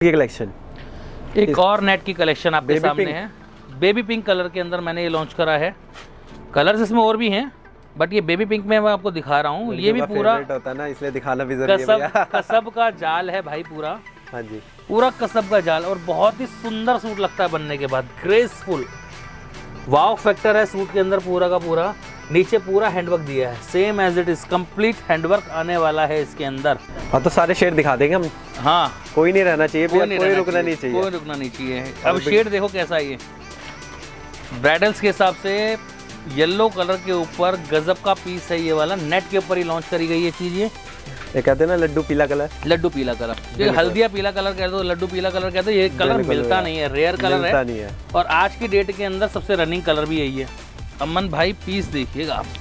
Collection, एक और net की कलेक्शन आपके सामने है। बेबी पिंक कलर के अंदर मैंने ये लॉन्च करा है। कलर्स इसमें और भी हैं, बट ये बेबी पिंक में मैं आपको दिखा रहा हूँ। ये भी पूरा होता है ना, इसलिए दिखाना भी जरूरी है। कसब का जाल है भाई पूरा। हाँ जी, पूरा कसब का जाल, और बहुत ही सुंदर सूट लगता है बनने के बाद, ग्रेसफुल। वाव फैक्टर है सूट के अंदर पूरा का पूरा। नीचे पूरा हैंडवर्क दिया है, same as it is, complete handwork आने वाला है इसके अंदर। हाँ तो सारे शेड दिखा देंगे हम। हाँ, कोई नहीं रहना चाहिए, कोई रुकना नहीं चाहिए, कोई रुकना नहीं चाहिए। अब शेड देखो कैसा है ये, ब्राइडल्स के हिसाब से येलो कलर के ऊपर गजब का पीस है। ये वाला नेट के ऊपर ही लॉन्च करी गई ये चीज। ये कहते हैं ना लड्डू पीला कलर, लड्डू पीला कलर। ये हल्दिया पीला कलर कहते हो, लड्डू पीला कलर कहते हो। ये कलर मिलता नहीं है, रेयर कलर है, और आज की डेट के अंदर सबसे रनिंग कलर भी यही है। अमन भाई पीस देखिएगा आप,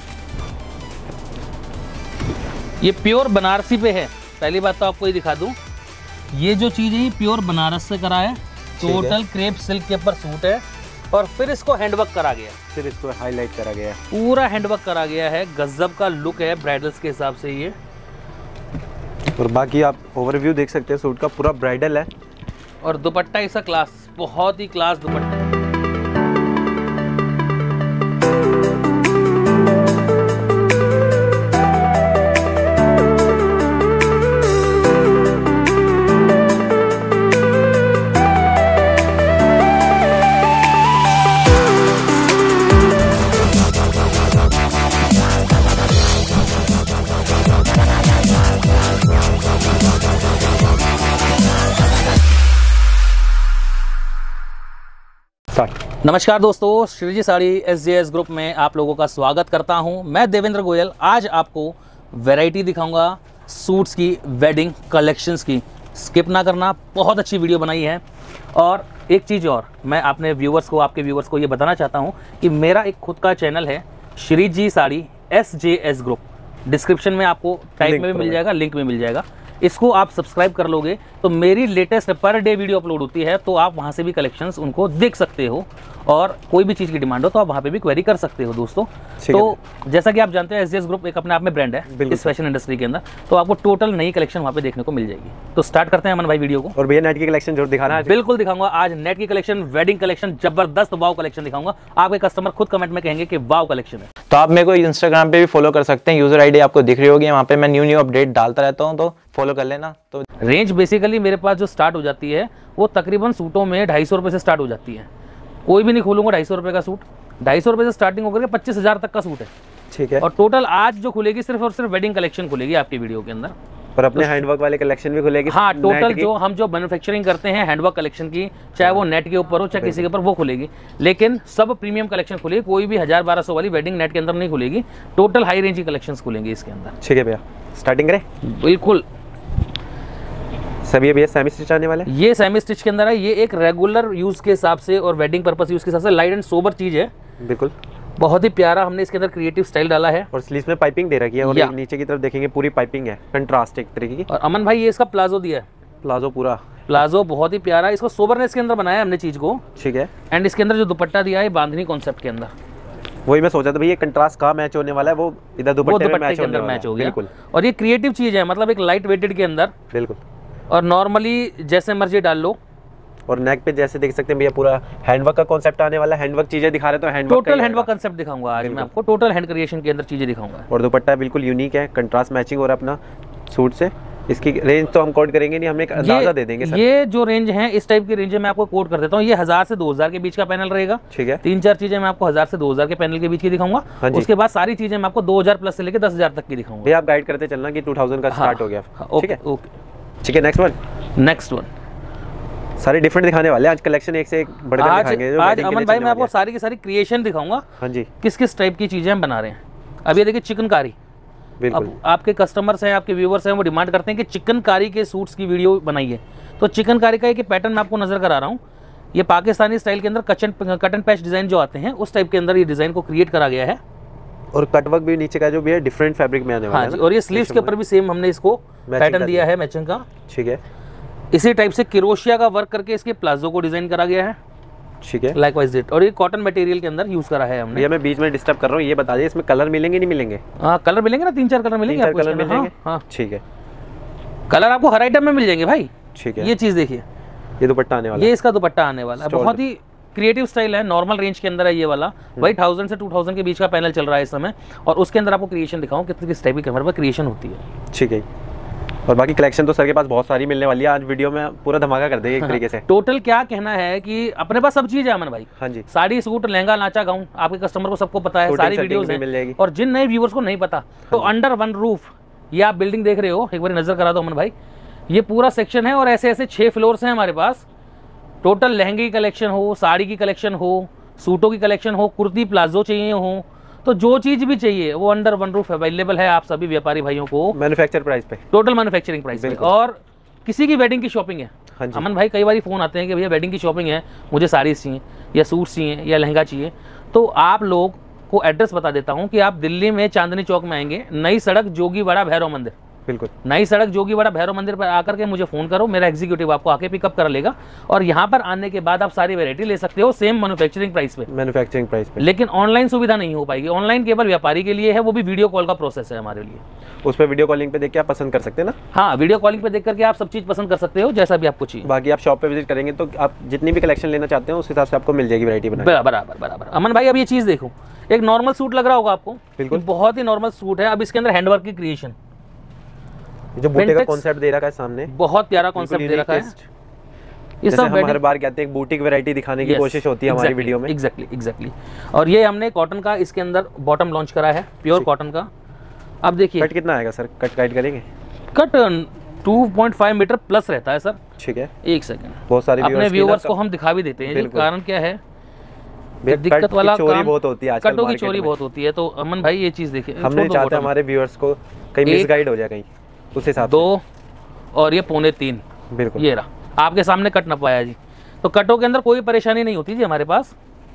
ये प्योर बनारसी पे है। पहली बात तो आपको ये दिखा दूं, ये जो चीज है ये प्योर बनारस से करा है। टोटल क्रेप सिल्क के ऊपर सूट है, और फिर इसको हैंडवर्क करा गया, फिर इसको हाईलाइट करा गया, पूरा हैंडवर्क करा गया है। गजब का लुक है ब्राइडल्स के हिसाब से ये। और बाकी आप ओवरव्यू देख सकते हैं सूट का, पूरा ब्राइडल है। और दुपट्टा इसका क्लास, बहुत ही क्लास दुपट्टा। नमस्कार दोस्तों, श्रीजी साड़ी SJS ग्रुप में आप लोगों का स्वागत करता हूं। मैं देवेंद्र गोयल। आज आपको वैरायटी दिखाऊंगा सूट्स की, वेडिंग कलेक्शंस की। स्किप ना करना, बहुत अच्छी वीडियो बनाई है। और एक चीज़ और, मैं अपने व्यूवर्स को, आपके व्यूवर्स को ये बताना चाहता हूं कि मेरा एक खुद का चैनल है, Shreeji sari SJS group. Description में आपको टाइप में भी मिल जाएगा, लिंक में मिल जाएगा। इसको आप सब्सक्राइब कर लोगे तो मेरी latest per day video upload होती है, तो आप वहां से भी कलेक्शंस उनको देख सकते हो, और कोई भी चीज़ की डिमांड हो तो आप वहां पे भी क्वेरी कर सकते हो दोस्तों। तो जैसा कि आप जानते हैं SJS ग्रुप एक अपने आप में ब्रांड है इस फैशन इंडस्ट्री के अंदर, तो आपको टोटल नई कलेक्शन वहां पे देखने को मिल जाएगी। तो स्टार्ट करते हैं अमन भाई वीडियो को। और भैया नेट की कलेक्शन जरूर दिखाना। बिल्कुल दिखाऊंगा आज नेट की कलेक्शन, वेडिंग कलेक्शन, जबरदस्त वाव कलेक्शन दिखाऊंगा। आपके कस्टमर खुद कमेंट में कहेंगे कि वाव कलेक्शन है। तो आप मेरे को इंस्टाग्राम पे भी फॉलो कर सकते हैं, यूजर आईडी आपको दिख रही होगी, वहाँ पे मैं न्यू अपडेट डालता रहता हूँ, तो फॉलो कर लेना। तो रेंज बेसिकली मेरे पास जो स्टार्ट हो जाती है वो तकरीबन सूटों में 250 रुपये से स्टार्ट हो जाती है। कोई भी नहीं खोलूंगा 250 रुपये का सूट। 250 रुपये से स्टार्टिंग होकर 25,000 तक का सूट है। ठीक है। और टोटल आज जो खुलेगी सिर्फ और सिर्फ वेडिंग कलेक्शन खुलेगी आपकी वीडियो के अंदर, और अपने हैंडवर्क वाले कलेक्शन भी खुलेगी। हाँ, टोटल जो हम जो मैन्युफैक्चरिंग करते हैं हैंडवर्क कलेक्शन की, चाहे वो नेट के ऊपर हो चाहे किसी के ऊपर, वो खुलेगी। लेकिन सब प्रीमियम कलेक्शन खुलेगी, कोई भी 1000-1200 वाली वेडिंग नेट के अंदर नहीं खुलेगी। टोटल हाई रेंज की कलेक्शंस खुलेंगी इसके अंदर। ठीक है भैया, स्टार्टिंग करें। बिल्कुल। सभी भैया सेमी स्टिच आने वाले हैं। ये सेमी स्टिच के अंदर है। ये एक रेगुलर यूज के हिसाब से और वेडिंग पर्पस यूज के हिसाब से लाइट एंड सोबर चीज है। बिल्कुल, बहुत ही प्यारा हमने इसके अंदर क्रिएटिव स्टाइल डाला है। और स्लीव्स में पाइपिंग दे रखी है, और नीचे की तरफ देखेंगे पूरी पाइपिंग है, कंट्रास्ट एक तरीके की। और अमन भाई ये इसका प्लाजो दिया है, प्लाजो पूरा प्लाजो बहुत ही प्यारा। इसको सोबरनेस के अंदर बनाया हमने चीज को। ठीक है। एंड इसके अंदर जो दुपट्टा दिया है बांधनी कॉन्सेप्ट के अंदर, वही मैं सोचा था भैया कंट्रास्ट कहाँ मैच होने वाला है, वो इधर दुपट्टे के अंदर मैच हो गया। बिल्कुल। और ये क्रिएटिव चीज है, मतलब एक लाइट वेटेड के अंदर। बिल्कुल। और नॉर्मली जैसे मर्जी डाल लो। और नेक पे जैसे देख सकते हैं भैया पूरा हैंडवर्क का कॉन्सेप्ट आने वाला है। हैंडवर्क चीजें दिखा रहे तो हैंडवर्क, टोटल हैंडवर्क कॉन्सेप्ट दिखाऊंगा आज मैं आपको। टोटल हैंड क्रिएशन के अंदर चीजें दिखाऊंगा। और दुपट्टा बिल्कुल यूनिक है, कंट्रास्ट मैचिंग हो रहा है अपना सूट से। इसकी रेंज तो हम कोड करेंगे नहीं, हम एक अंदाजा दे देंगे सर। ये जो रेंज है, इस टाइप की रेंज मैं आपको कोड कर देता हूँ। ये 1000 से 2000 के बीच का पैनल रहेगा। ठीक है। 3-4 चीजें मैं आपको 1000 से 2000 के पैनल के बीच की दिखाऊंगा। उसके बाद सारी चीजें मैं आपको 2000 प्लस से लेकर 10,000 तक की दिखाऊंगा। भैया आप गाइड करते चलना कि 2000 का स्टार्ट हो गया। ठीक है, ठीक है। नेक्स्ट वन सारे डिफरेंट दिखाने वाले आज कलेक्शन, एक से एक बढ़कर दिखाएंगे। आज अमन भाई मैं आपको सारी की सारी क्रिएशन दिखाऊंगा। हाँ जी। किस किस टाइप की चीजें हम बना रहे हैं। अब ये देखिए चिकनकारी। अब आपके कस्टमर्स हैं, आपके व्यूवर्स हैं, वो डिमांड करते हैं कि चिकनकारी के सूट्स की वीडियो बनाइए। तो चिकनकारी का एक पैटर्न मैं आपको नजर करा रहा हूँ। ये पाकिस्तानी स्टाइल के अंदर कट एंड पैच डिजाइन जो आते हैं, उस टाइप के अंदर ये डिजाइन को क्रिएट करा गया है। और कटवर्क भी नीचे का जो भी है डिफरेंट फैब्रिक में आने वाला है। हाँ जी। और ये स्लीव्स के ऊपर भी सेम हमने इसको पैटर्न दिया है मैचिंग का। ठीक है। इसी टाइप से किरोशिया का वर्क करके इसके प्लाजो को डिजाइन करा गया है। ठीक है। Likewise it. और ये कॉटन मटेरियल के अंदर यूज करा है हमने। ये मैं बीच में डिस्टर्ब कर रहा हूँ, ये बता दिए इसमें कलर मिलेंगे नहीं मिलेंगे? हाँ, कलर मिलेंगे ना, 3-4 कलर मिलेंगे आपको। कलर मिलेंगे। हाँ, ठीक है। कलर आपको हर आइटम में मिल जाएंगे भाई। ठीक है, ये चीज देखिए, ये दुपट्टा आने वाला ये इसका दुपट्टा आने वाला है। बहुत ही क्रिएटिव स्टाइल है, नॉर्मल रेंज के अंदर है ये वाला। वही 1000 से 2000 के बीच का पैनल चल रहा है इस समय। और उसके अंदर आपको क्रिएशन दिखाऊं किस टाइप की कैमरे पर क्रिएशन होती है। ठीक है, और बाकी कलेक्शन तो सर के पास बहुत सारी मिलने वाली है। आज वीडियो में पूरा धमाका कर देंगे एक तरीके से। टोटल क्या कहना है कि अपने पास सब चीज है अमन भाई। हाँ जी, साड़ी, सूट, लहंगा, नाचा, गाउन, आपके कस्टमर को सबको पता है, सारी वीडियोस मिल जाएगी। और जिन नए व्यूअर्स को नहीं पता, तो अंडर वन रूफ ये आप बिल्डिंग देख रहे हो, एक बार नजर करा दो अमन भाई। ये पूरा सेक्शन है और ऐसे ऐसे 6 फ्लोर्स हैं हमारे पास। टोटल लहंगे की कलेक्शन हो, साड़ी की कलेक्शन हो, सूटों की कलेक्शन हो, कुर्ती प्लाजो चाहिए हो, तो जो चीज भी चाहिए वो अंडर वन रूफ अवेलेबल है आप सभी व्यापारी भाइयों को, मैन्युफैक्चर प्राइस पे, टोटल मैन्युफैक्चरिंग प्राइस पे। और किसी की वेडिंग की शॉपिंग है, हाँ जी, अमन भाई कई बार फोन आते हैं कि भैया वेडिंग की शॉपिंग है, मुझे साड़ीज चाहिए या सूट चाहिए या लहंगा चाहिए, तो आप लोग को एड्रेस बता देता हूँ कि आप दिल्ली में चांदनी चौक में आएंगे, नई सड़क जोगीवाड़ा भैरव मंदिर, बिल्कुल नई सड़क जोगीवाड़ा भैरव मंदिर पर आकर के मुझे फोन करो, मेरा एग्जीक्यूटिव आपको आके पिकअप कर लेगा। और यहाँ पर आने के बाद आप सारी वैरायटी ले सकते हो सेम मैन्युफैक्चरिंग प्राइस पे, मैन्युफैक्चरिंग प्राइस पे। लेकिन ऑनलाइन सुविधा नहीं हो पाएगी। ऑनलाइन केवल व्यापारी के लिए है, वो भी वीडियो कॉल का प्रोसेस है हमारे लिए। उस पर वीडियो कॉलिंग पे देख के आप पसंद कर सकते हैं ना। हाँ, वीडियो कॉलिंग पे देख करके आप सब चीज पसंद कर सकते हो जैसा भी आपको चाहिए। बाकी आप शॉप पे विजिट करेंगे तो आप जितनी भी कलेक्शन लेना चाहते हैं उस हिसाब से आपको मिल जाएगी वैरायटी बना। बराबर बराबर। अमन भाई अब ये चीज देखो, एक नॉर्मल सूट लग रहा होगा आपको, बिल्कुल बहुत ही नॉर्मल सूट है। अब इसके अंदर हैंडवर्क की क्रिएशन, जो बूटे का कॉन्सेप्ट दे रखा है सामने, बहुत प्यारा कॉन्सेप्ट दे रखा है। इस सब हम हर बार कहते हैं बूटिक वैरायटी दिखाने की कोशिश होती है हमारी वीडियो में। एग्जैक्टली। और ये हमने कॉटन का इसके अंदर बॉटम लॉन्च करा है, प्योर कॉटन का। अब देखिए कट कितना आएगा सर, कट गाइड करेंगे? कट 2.5 मीटर प्लस रहता है सर। ठीक है, एक सेकंड, बहुत सारे अपने व्यूअर्स को हम दिखा भी देते हैं। कारण क्या है, दिक्कत वाला चोरी बहुत होती है आजकल, कटों की चोरी बहुत होती है। तो अमन भाई ये चीज देखिए, हम नहीं चाहते हमारे व्यूअर्स को कहीं मिसगाइड हो जाए कहीं, उस हिसाब से। 2 और ये 2.25, बिल्कुल ये रहा आपके सामने कट ना पाया जी। तो कटों के अंदर कोई परेशानी नहीं होती जी हमारे पास।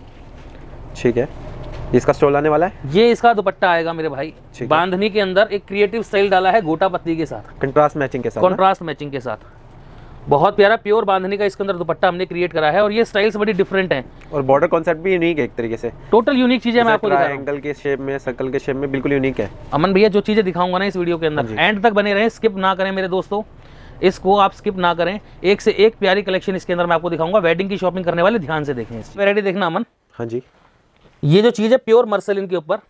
ठीक है, इसका स्टॉल आने वाला है। ये इसका दुपट्टा आएगा मेरे भाई, बांधनी के अंदर एक क्रिएटिव स्टाइल डाला है गोटा पत्ती के साथ, कंट्रास्ट मैचिंग के साथ, कंट्रास्ट मैचिंग के साथ। बहुत प्यारा प्योर बांधनी का इसके अंदर दुपट्टा हमने क्रिएट करा है। और ये स्टाइल्स बड़ी डिफरेंट हैं और बॉर्डर कॉन्सेप्ट भी यूनिक है एक तरीके से। टोटल यूनिक चीजें मैं आपको दिखा रहा हूं। ट्रायंगल के शेप में, सर्कल के शेप में, बिल्कुल यूनिक है। अमन भैया जो चीजें दिखाऊंगा ना इस वीडियो के अंदर, एंड तक बने रहें, स्किप ना करें मेरे दोस्तों, इसको आप स्किप ना करें। एक से एक प्यारी कलेक्शन इसके अंदर मैं आपको दिखाऊंगा। वेडिंग की शॉपिंग करने वाले ध्यान से देखें। वैरायटी देखना अमन। हाँ जी, ये जो चीज है प्योर मर्सलिन के ऊपर,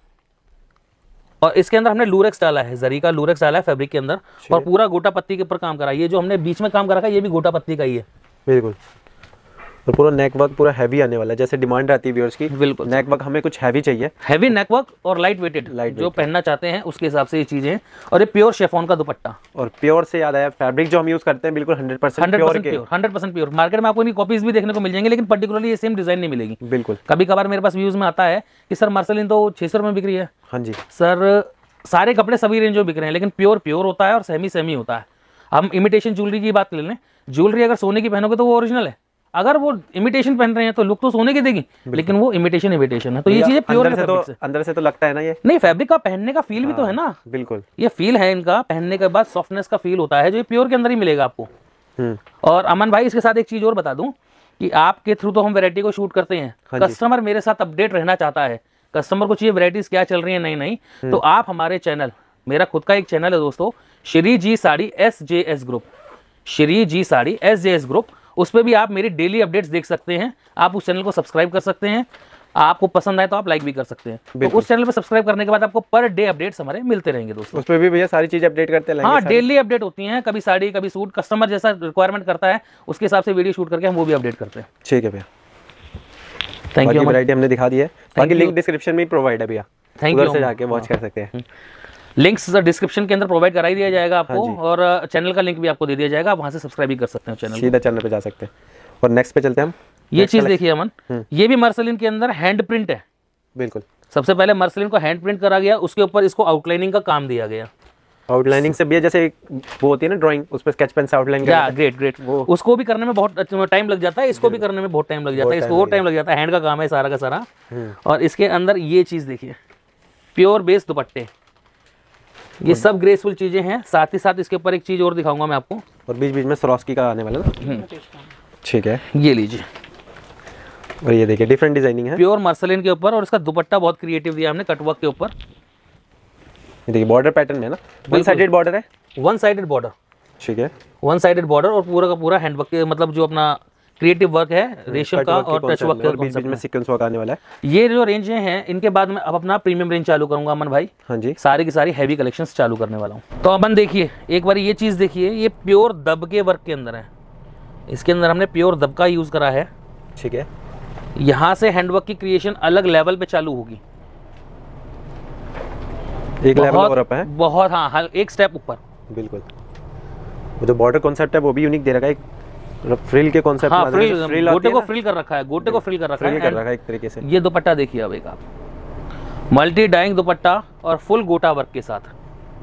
और इसके अंदर हमने लूरेक्स डाला है, जरी का लूरेक्स डाला है फैब्रिक के अंदर, और पूरा गोटा पत्ती के ऊपर काम करा है। ये जो हमने बीच में काम करा है ये भी गोटा पत्ती का ही है, बिल्कुल। और पूरा नेक वर्क पूरा हैवी आने वाला है, जैसे डिमांड रहती है व्यूअर्स की। बिल्कुल, नेक वर्क हमें कुछ हैवी चाहिए, हैवी नेक वर्क और लाइट वेटेड, जो पहनना चाहते हैं उसके हिसाब से ये चीजें। और ये प्योर शेफॉन का दुपट्टा। और प्योर से याद आया, फैब्रिक जो हम यूज करते हैं बिल्कुल 100% प्योर। मार्केट में आपको इनकी कॉपीज भी देखने को मिल जाएंगे, लेकिन पर्टिकुलरली ये सेम डिजाइन नहीं मिलेगी। बिल्कुल। कभी कभार मेरे पास व्यूज में आता है कि सर मर्सलिन तो 600 रुपए में बिक रही है। हाँ जी सर, सारे कपड़े सभी रेंज में बिक रहे हैं, लेकिन प्योर होता है और सेमी होता है। हम इमिटेशन ज्वेलरी की बात ले लें, ज्वेलरी अगर सोने की पहनोगे तो वो ओरिजिनल है, अगर वो इमिटेशन पहन रहे हैं तो लुक तो सोने की देगी, लेकिन वो इमिटेशन है। तो ये चीजें प्योर है। अंदर से तो लगता है ना ये नहीं, फैब्रिक का पहनने का फील भी तो है ना। बिल्कुल, ये फील है इनका, पहनने के बाद सॉफ्टनेस का फील होता है, जो ये प्योर के अंदर ही मिलेगा आपको। और अमन भाई इसके साथ एक चीज और बता दूं कि आपके थ्रू तो हम वैरायटी को शूट करते हैं, कस्टमर मेरे साथ अपडेट रहना चाहता है, कस्टमर को चाहिए वैरायटीज क्या चल रही है नहीं, तो आप हमारे चैनल, मेरा खुद का एक चैनल है दोस्तों, Shri ji sari SJS group, Shri ji sari SJS group, उस पर भी आप मेरी डेली अपडेट्स देख सकते हैं। आप उस चैनल को सब्सक्राइब कर सकते हैं, आपको पसंद आए तो आप लाइक भी कर सकते हैं। तो उस चैनल पर सब्सक्राइब करने के बाद आपको पर डे अपडेट्स हमारे मिलते रहेंगे दोस्तों। उस पर भी भैया सारी चीजें अपडेट करते हैं। हाँ, डेली अपडेट होती हैं, कभी साड़ी कभी सूट, कस्टमर जैसा रिक्वायरमेंट करता है उसके हिसाब से वीडियो शूट करके हम वो भी अपडेट करते हैं। ठीक है भैया, थैंक यू। वैरायटी हमने दिखा दी है, बाकी लिंक डिस्क्रिप्शन में प्रोवाइड है भैया, उधर से जाके वॉच कर सकते हैं। लिंक्स डिस्क्रिप्शन के अंदर प्रोवाइड करा ही दिया जाएगा आपको, और चैनल का लिंक भी आपको दे दिया जाएगा, वहां से सब्सक्राइब भी कर सकते हैं चैनल, सीधा चैनल पे जा सकते हैं। और नेक्स्ट पे चलते हैं हम। ये चीज देखिए अमन, ये भी मर्सलिन के अंदर हैंड प्रिंट है। बिल्कुल, सबसे पहले मर्सलिन को हैंड प्रिंट करा गया, उसके ऊपर इसको आउटलाइनिंग का काम दिया गया। आउटलाइनिंग से भी जैसे वो होती है ना ड्राइंग, उस पर स्केच पेन से आउटलाइन करते हैं। ग्रेट, उसको भी करने में बहुत टाइम लग जाता है, इसको भी करने में बहुत टाइम लग जाता है, इसको और टाइम लग जाता है, हैंड का काम है सारा का सारा। और इसके अंदर ये चीज देखिए, प्योर बेस दुपट्टे, ये सब ग्रेसफुल चीजें हैं। साथ ही साथ इसके ऊपर एक चीज और दिखाऊंगा मैं आपको, और बीच बीच में स्वरोस्की का आने वाला ना। ठीक है, ये लीजिए, और ये देखिए डिफरेंट डिजाइनिंग है, प्योर मर्सलिन के ऊपर, और इसका दुपट्टा बहुत क्रिएटिव दिया हमने कटवर्क के ऊपर। देखिए बॉर्डर पैटर्न है ना, वन साइडेड बॉर्डर है, वन साइडेड बॉर्डर, ठीक है, वन साइडेड बॉर्डर और पूरा का पूरा हैंडवर्क के मतलब जो अपना क्रिएटिव वर्क है रेशम का और टच वर्क और बीच में सीक्वेंस वर्क आने वाला है। ये जो रेंज हैं इनके बाद में अब अपना प्रीमियम रेंज चालू करूंगा अमन भाई। हाँ जी, सारी की सारी हैवी कलेक्शंस चालू करने वाला हूँ। तो अमन देखिए एक बार ये चीज़ देखिए, ये प्योर दब के वर्क के अंदर है। इसके अंदर हमने प्योर दब का यूज़ करा है। ठीक है, यहाँ से हैंडवर्क की क्रिएशन अलग लेवल पे चालू होगी, एक लेवल और अप है बहुत। हाँ, एक स्टेप ऊपर। बिल्कुल। वो जो बॉर्डर कॉन्सेप्ट है वो भी यूनिक दे रखा है, एक फ्रिल के कॉन्सेप्ट। हाँ, फ्रिल गोटे को फ्रिल कर रखा है, गोटे को फ्रिल कर रखा है एक तरीके से। ये दुपट्टा देखिए अब एक आप, मल्टी डाइंग दुपट्टा और फुल गोटा वर्क के साथ।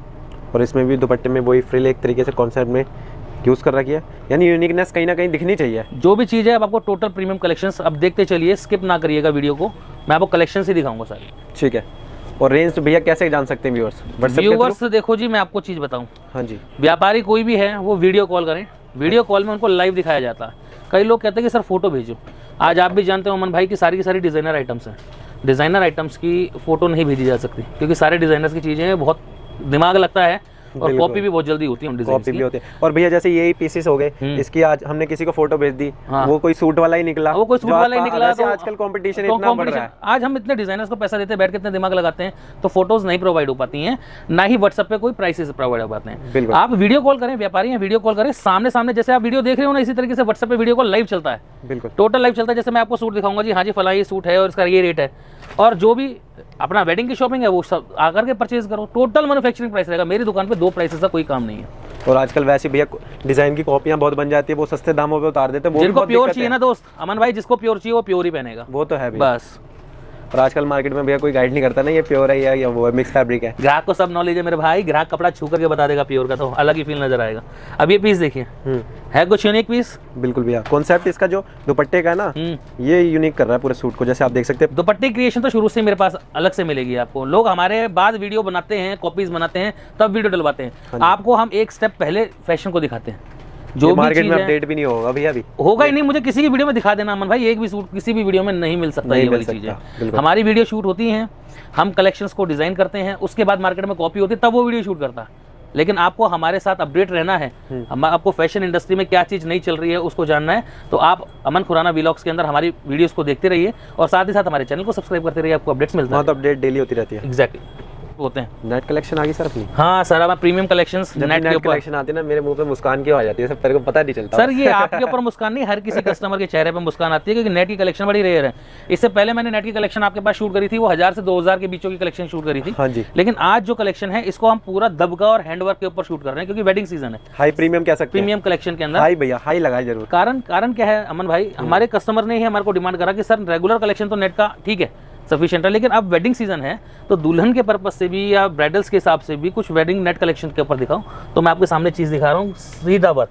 और इसमें भी दुपट्टे में वही फ्रिल एक तरीके से कॉन्सेप्ट में यूज कर रखी है, यानी यूनिकनेस कहीं ना कहीं दिखनी चाहिए। जो भी चीज़ है अब आपको टोटल प्रीमियम कलेक्शंस अब देखते चलिए, स्किप ना करिएगा वीडियो को, मैं आपको कलेक्शन से दिखाऊंगा सारी। ठीक है, और रेंज तो भैया कैसे जान सकते हैं व्यूअर्स? व्यूअर्स देखो जी, मैं आपको चीज़ बताऊं, हाँ जी, व्यापारी कोई भी है वो वीडियो कॉल करें, वीडियो कॉल में उनको लाइव दिखाया जाता है। कई लोग कहते हैं कि सर फोटो भेजो। आज आप भी जानते हो अमन भाई की सारी डिज़ाइनर आइटम्स हैं, डिज़ाइनर आइटम्स की फ़ोटो नहीं भेजी जा सकती क्योंकि सारे डिज़ाइनर्स की चीज़ें बहुत दिमाग लगता है और कॉपी भी बहुत जल्दी होती है, कॉपी भी होती है। और भैया जैसे यही पीसेस हो गए, इसकी आज हमने किसी को फोटो भेज दी, हाँ, वो कोई सूट वाला ही निकला, वो कोई सूट वाला ही निकला। तो आजकल कंपटीशन इतना बढ़ रहा है, आज हम इतने डिजाइनर्स को पैसा देते हैं, बैठ के इतने दिमाग लगाते हैं, तो फोटोज नहीं प्रोवाइड हो पाती हैं, ना ही व्हाट्सएप पे कोई प्राइसेस प्रोवाइड हो पाते हैं। आप वीडियो कॉल करें, व्यापारी हैं वीडियो कॉल करें सामने सामने, जैसे आप वीडियो देख रहे हो ना, इसी तरीके से व्हाट्सएप पे वीडियो कॉल लाइव चलता है, बिल्कुल टोटल लाइव चलता है। जैसे मैं आपको सूट दिखाऊंगा जी, हाँ जी फला ये सूट है और इसका ये रेट है, और जो भी अपना वेडिंग की शॉपिंग है वो सब आकर के परचेज करो, टोटल मैन्युफैक्चरिंग प्राइस रहेगा। मेरी दुकान पे 2 प्राइसेस का कोई काम नहीं है। और आजकल वैसे भैया डिजाइन की कॉपियां बहुत बन जाती है, वो सस्ते दामों पे उतार देते हैं। वो जिनको प्योर चाहिए ना दोस्त अमन भाई, जिसको प्योर चाहिए वो प्योर ही पहनेगा, वो तो है भैया। बस। और आजकल मार्केट में भैया कोई गाइड नहीं करता ना ये प्योर है या वो मिक्स फैब्रिक है। ग्राहक को सब नॉलेज है मेरे भाई, ग्राहक कपड़ा छू करके बता देगा प्योर का, तो अलग ही फील नजर आएगा। अब ये पीस देखिए, है कुछ यूनिक पीस। बिल्कुल भैया, कॉन्सेप्ट इसका जो दुपट्टे का है ना, ये यूनिक कर रहा है पूरे सूट को। जैसे आप देख सकते हैं दुपट्टे क्रिएशन तो शुरू से मेरे पास अलग से मिलेगी आपको। लोग हमारे बाद वीडियो बनाते हैं, कॉपीज बनाते हैं, तब वीडियो डलवाते हैं। आपको हम एक स्टेप पहले फैशन को दिखाते हैं, जो मार्केट में अपडेट भी नहीं होगा भैया, अभी होगा ही नहीं। मुझे किसी की वीडियो में दिखा देना अमन भाई, एक भी सूट किसी भी वीडियो में नहीं मिल सकता। ये वाली चीजें हमारी वीडियो शूट होती हैं, हम कलेक्शंस को डिजाइन करते हैं, उसके बाद मार्केट में कॉपी होती है, तब वो वीडियो शूट करता है। लेकिन आपको हमारे साथ अपडेट रहना है, हम आपको फैशन इंडस्ट्री में क्या चीज़ नहीं चल रही है उसको जानना है, तो आप अमन खुराना व्लॉग्स के अंदर हमारी वीडियोस को देखते रहिए और साथ ही साथ हमारे चैनल को सब्सक्राइब करते रहिए, आपको अपडेट्स मिलता है। तो अपडेट डेली होती रहती है। एग्जैक्टली होते हैं। नेट कलेक्शन आ गई सर अपनी। हाँ सर, अब प्रीमियम कलेक्शंस नेट के ऊपर कलेक्शन आती है ना, मेरे मुंह पे मुस्कान क्यों आ जाती है, सब तेरे को पता नहीं चलता सर। ये आपके ऊपर मुस्कान नहीं, हर किसी कस्टमर के चेहरे पे मुस्कान आती है, क्योंकि नेट की कलेक्शन बड़ी रेयर है। इससे पहले मैंने नेट की कलेक्शन आपके पास शूट करी थी, वो 1000 से 2000 के बीचों की कलेक्शन शूट करी थी। हाँ जी। लेकिन आज जो कलेक्शन है इसको हम पूरा दबका और हैंडवर्क के ऊपर शूट कर रहे हैं, क्योंकि वेडिंग सीजन है। हाई प्रीमियम कह सकते हैं, प्रीमियम कलेक्शन के अंदर हाई भैया, हाई लगाए जरूर। कारण क्या है अमन भाई, हमारे कस्टमर ने ही हमारे को डिमांड करा कि सर रेगुलर कलेक्शन तो नेट का ठीक है सफिशिएंट है, लेकिन अब वेडिंग सीजन है तो दुल्हन के पर्पज से भी या ब्राइडल्स के हिसाब से भी कुछ वेडिंग नेट कलेक्शन के ऊपर दिखाऊं। तो मैं आपके सामने चीज दिखा रहा हूँ, सीधा वर्क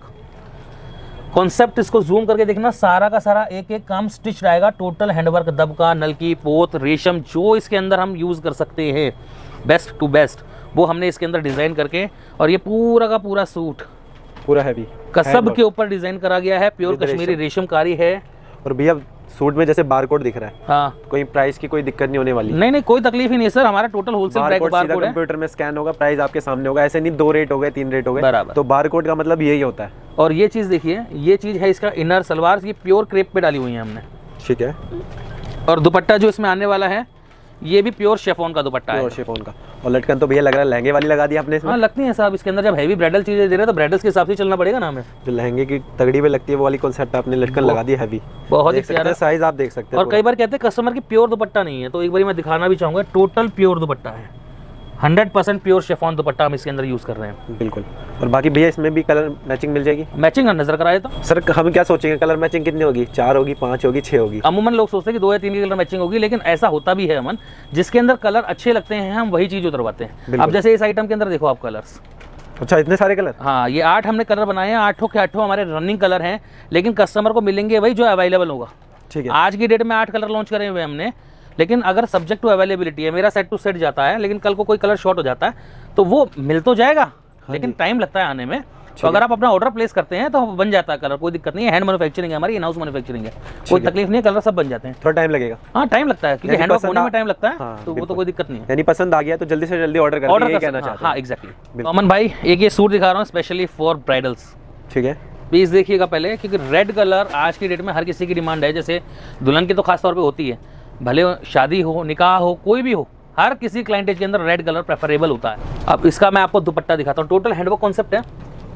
कॉन्सेप्ट। इसको जूम करके देखना, सारा का सारा एक एक काम स्टिच रहेगा, टोटल हैंडवर्क, दबका, नलकी, पोत, रेशम, जो इसके अंदर हम यूज कर सकते हैं बेस्ट टू बेस्ट, वो हमने इसके अंदर डिजाइन करके, और ये पूरा का पूरा सूट पूरा हैवी कसब के ऊपर डिजाइन करा गया है, प्योर कश्मीरी रेशमकारी है। और भैया सूट में जैसे बारकोड दिख रहा है, हाँ, कोई प्राइस की कोई दिक्कत नहीं होने वाली। नहीं कोई तकलीफ ही नहीं सर, हमारा टोटल होलसेल बारकोड है, कंप्यूटर में स्कैन होगा, प्राइस आपके सामने होगा, ऐसे नहीं 2 रेट हो गए 3 रेट हो गए बराबर। तो बारकोड का मतलब यही होता है। और ये चीज देखिए, ये चीज है इसका इनर सलवार, ये प्योर क्रेप पे डाली हुई है हमने, ठीक है। और दुपट्टा जो इसमें आने वाला है ये भी प्योर शेफॉन का दुपट्टा है, प्योर शेफॉन का। और लटकन तो भैया लग रहा है लहंगे वाली लगा दी आपने इसमें। हाँ लगती है साहब, इसके अंदर जब हैवी ब्राइडल चीजें दे रहे हैं तो ब्राइडल्स के हिसाब से चलना पड़ेगा ना हमें। जो लहंगे की तगड़ी पे लगती है वो वाली कॉन्सेप्ट आपने लटकन लगा दी हैवी, बहुत ही प्यारा साइज आप देख सकते हैं। और कई बार कहते हैं कस्टमर की प्योर दुपट्टा नहीं है, तो एक बार मैं दिखाना भी चाहूंगा, टोटल प्योर दुपट्टा है, 100% प्योर शेफॉन दुपट्टा हम इसके अंदर यूज कर रहे हैं। बिल्कुल। और बाकी भैया इसमें भी कलर मैचिंग मिल जाएगी, मैचिंग नजर कराए तो सर हम क्या सोचेंगे कलर मैचिंग कितनी होगी, 4 होगी, 5 होगी, 6 होगी? अमूमन लोग सोचते हैं कि 2 या 3 की कलर मैचिंग होगी, लेकिन ऐसा होता भी है अमन, जिसके अंदर कलर अच्छे लगते हैं हम वही चीज उतरवाते हैं। अब जैसे इस आइटम के अंदर देखो आप कलर्स, अच्छा इतने सारे कलर। हाँ, ये 8 हमने कलर बनाए हैं, 8 के 8 हमारे रनिंग कलर हैं, लेकिन कस्टमर को मिलेंगे वही जो अवेलेबल होगा। ठीक है, आज की डेट में 8 कलर लॉन्च करे हुए हमने, लेकिन अगर सब्जेक्ट टू अवेलेबिलिटी है, मेरा सेट टू सेट जाता है, लेकिन कल को कोई कलर शॉर्ट हो जाता है तो वो मिल तो जाएगा, लेकिन टाइम लगता है आने में। तो अगर आप अपना ऑर्डर प्लेस करते हैं तो बन जाता है कलर, कोई दिक्कत नहीं है। हैंड मैन्युफैक्चरिंग है हमारी, इन हाउस मैन्युफैक्चरिंग है, कोई तकलीफ नहीं है, कलर सब बन जाते हैं। थोड़ा टाइम लगेगा। हाँ टाइम लगता है, क्योंकि हैंडवर्क होने में टाइम लगता है, तो वो तो कोई दिक्कत नहीं है। यानी पसंद आ गया तो जल्दी से जल्दी ऑर्डर कर दीजिए, कहना चाहते हैं। हाँ एग्जैक्टली। अमन भाई एक ये सूट दिखा रहा हूँ स्पेशली फॉर ब्राइडल्स। ठीक है, पीस देखिएगा पहले, क्योंकि रेड कलर आज की डेट में हर किसी की डिमांड है। जैसे दुल्हन की तो खास तौर पे होती है, भले शादी हो, निकाह हो, कोई भी हो, हर किसी क्लाइंटेज के अंदर रेड कलर प्रेफरेबल होता है। अब इसका मैं आपको दुपट्टा दिखाता हूँ। टोटल हैंडवर्क कॉन्सेप्ट है।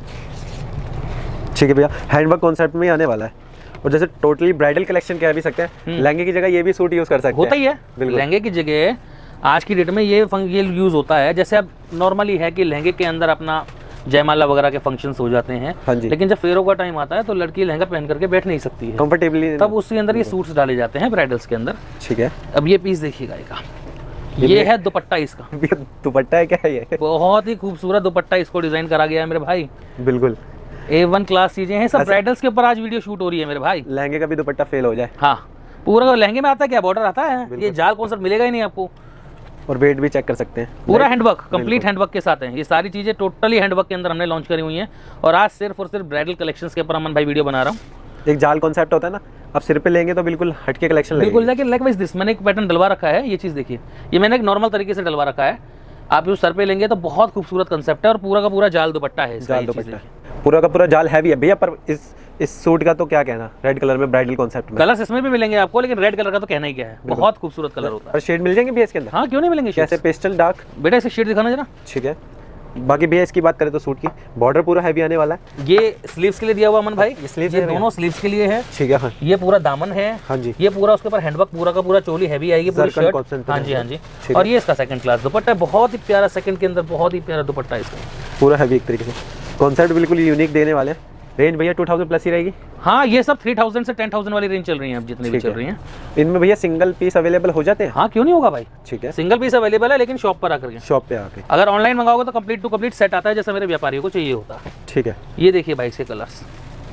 ठीक है भैया, हैंडवर्क कॉन्सेप्ट में ही आने वाला है। और जैसे टोटली ब्राइडल कलेक्शन कह भी सकते हैं, लहंगे की जगह ये भी सूट यूज कर सकते हैं। होता ही है, लहंगे की जगह आज की डेट में ये यूज होता है। जैसे अब नॉर्मली है कि लहंगे के अंदर अपना जयमाला वगैरह के फंक्शंस हो जाते हैं, हाँ जी। लेकिन जब फेरों का टाइम आता है तो लड़की लहंगा पहन करके बैठ नहीं सकती है कंफर्टेबली, तब उसके अंदर ये सूट्स डाले जाते हैं ब्राइडल्स के अंदर। ठीक है, अब ये पीस देखिएगा, ये है दुपट्टा इसका। दुपट्टा है क्या ये? बहुत ही खूबसूरत दुपट्टा इसको डिजाइन करा गया है मेरे भाई। बिल्कुल A1 क्लास चीजें हैं, सब ब्राइडल्स के ऊपर आज वीडियो शूट हो रही है मेरे भाई। लहंगे का भी दुपट्टा फेल हो जाए। हाँ पूरा लहंगे में आता है क्या, बॉर्डर आता है, ये जाल कॉन्सेप्ट मिलेगा ही नहीं आपको। और वेट भी चेक कर सकते हैं, पूरा हैंडवर्क, कंप्लीट हैंडवर्क के साथ है। ये सारी चीजें टोटली हैंडवर्क के अंदर हमने लॉन्च करी हुई हैं, और आज सिर्फ और सिर्फ ब्राइडल कलेक्शंस के ऊपर अमन भाई वीडियो बना रहा हूँ। एक जाल कॉन्सेप्ट होता है ना, आप सिर पे लेंगे तो बिल्कुल हटके कलेक्शन लगेगी। बिल्कुल जाके लाइक वाइज दिस, मैंने एक पैटर्न डलवा रखा है, ये चीज देखिए, ये मैंने एक नॉर्मल तरीके से डलवा रखा है। आप जो सर पे लेंगे तो बहुत खूबसूरत कंसेप्ट है, और पूरा का पूरा जाल दुपट्टा है। जाल दुपट्टा पूरा का पूरा जाल हैवी है भैया। पर इस सूट का तो क्या कहना, रेड कलर में ब्राइडल कॉन्सेप्ट में। कलर्स इसमें भी मिलेंगे आपको, लेकिन रेड कलर का तो कहना ही क्या है, बहुत खूबसूरत कलर होता है। और शेड मिल जाएंगे भैया इसके अंदर? हाँ क्यों नहीं मिलेंगे, जैसे पेस्टल डार्क। बेटा इसे शेड दिखाना जरा। ठीक है, बाकी भैया इसकी बात करें तो सूट की बॉर्डर पूरा हैवी आने वाला है। ये स्लीव्स के लिए दिया हुआ अमन भाई, स्लीव्स ये दोनों स्लीव्स के लिए है। ठीक है, हाँ। ये पूरा दामन है, हाँ जी। ये पूरा उसके ऊपर हैंडवर्क, पूरा का पूरा चोली हैवी आएगी, पूरी शर्ट। हाँ जी हाँ जी। और ये इसका सेकंड क्लास दुपट्टा, बहुत ही प्यारा, सेकंड के अंदर बहुत ही प्यारा दुपट्टा है इसका, पूरा हैवी एक तरीके से। कॉन्सेप्ट बिल्कुल यूनिक देने वाले हैं। रेंज भैया 2000 प्लस ही रहेगी। हाँ ये सब 3000 से 10,000 वाली रेंज चल रही है, अब जितनी भी चल रही हैं। इनमें भैया सिंगल पीस अवेलेबल हो जाते हैं? हाँ क्यों नहीं होगा भाई, ठीक है, सिंगल पीस अवेलेबल है, लेकिन शॉप पर आकर के, शॉप पे आके। अगर ऑनलाइन मंगाओगे तो कंप्लीट टू कंप्लीट सेट आता है, जैसा मेरे व्यापारियों को चाहिए होता है। ठीक है, ये देखिए भाई इसके कलर्स,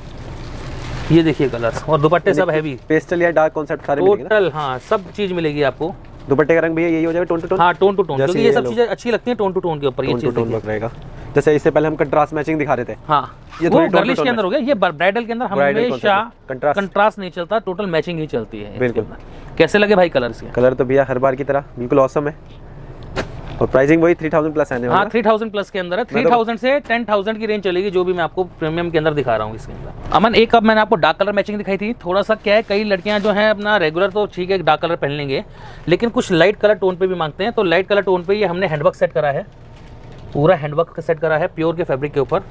ये देखिए कलर्स, और दुपट्टे सब हैवी, पेस्टल या डार्क कॉन्सेप्ट सारे मिलेंगे ना? टोटल हाँ सब चीज मिलेगी आपको। दुपट्टे का रंग भैया यही हो जाएगा, टोन टू टोन। हाँ टोन टू टोन, क्योंकि ये सब चीजें अच्छी लगती हैं टोन टू टोन के ऊपर। ये चीज टोन वर्क रहेगा। जैसे इससे पहले हम कंट्रास्ट मैचिंग दिखा रहे थे। हाँ ये वो गर्लिश के अंदर हो गया, ये ब्राइडल के अंदर हमेशा कंट्रास्ट कंट्रास्ट नहीं चलता, टोटल मैचिंग ही चलती है। बिल्कुल। कैसे लगे भाई कलर्स के? कलर तो भैया हर बार की तरह बिल्कुल ऑसम है, और प्राइसिंग वही 3000 प्लस आने वाला है। हाँ 3000 प्लस के अंदर है, 3000 से 10,000 की रेंज चलेगी, जो भी मैं आपको प्रीमियम के अंदर दिखा रहा हूँ इसके अंदर। अमन एक अब मैंने आपको डार्क कलर मैचिंग दिखाई थी, थोड़ा सा क्या है, कई लड़कियां जो हैं अपना रेगुलर तो ठीक है डार्क कलर पहन लेंगे, लेकिन कुछ लाइट कलर टोन पे भी मांगते हैं, तो लाइट कलर टोन पे ये हमने हैंडवर्क सेट करा है, पूरा हैंडवर्क सेट करा है प्योर के फैब्रिक के ऊपर।